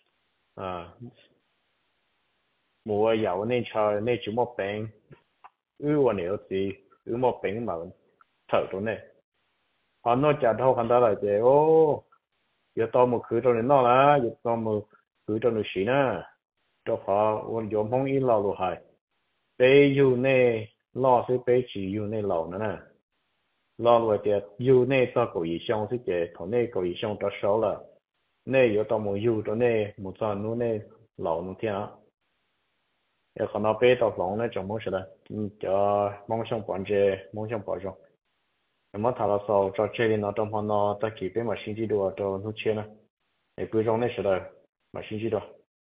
mua giàu nên chơi nên chỉ một bánh ưu này thì ưu một bánh mà thở rồi này họ nói chả đâu hắn ta là thế ô giờ tao một khứ cho nên nó là giờ tao một khứ cho nó xí nè cho họ ôn giống không ít lâu rồi hay bây giờ này lo sẽ bây chỉ giờ này lâu nữa nè lo rồi thì giờ này tao có ý xong thì cái thằng này có ý xong tao số là này giờ tao một giờ cho này một giờ nữa này lâu nữa thiên giờ còn nó bây tao lòng này trong mỗi sự là cho mong xong bọn trẻ mong xong bỏ rồi mà thà là sau cho chơi nó trong họ nó ta chỉ biết mà sinh chỉ đồ cho nó chơi nè để bây giờ này sẽ là mà sinh chỉ đồ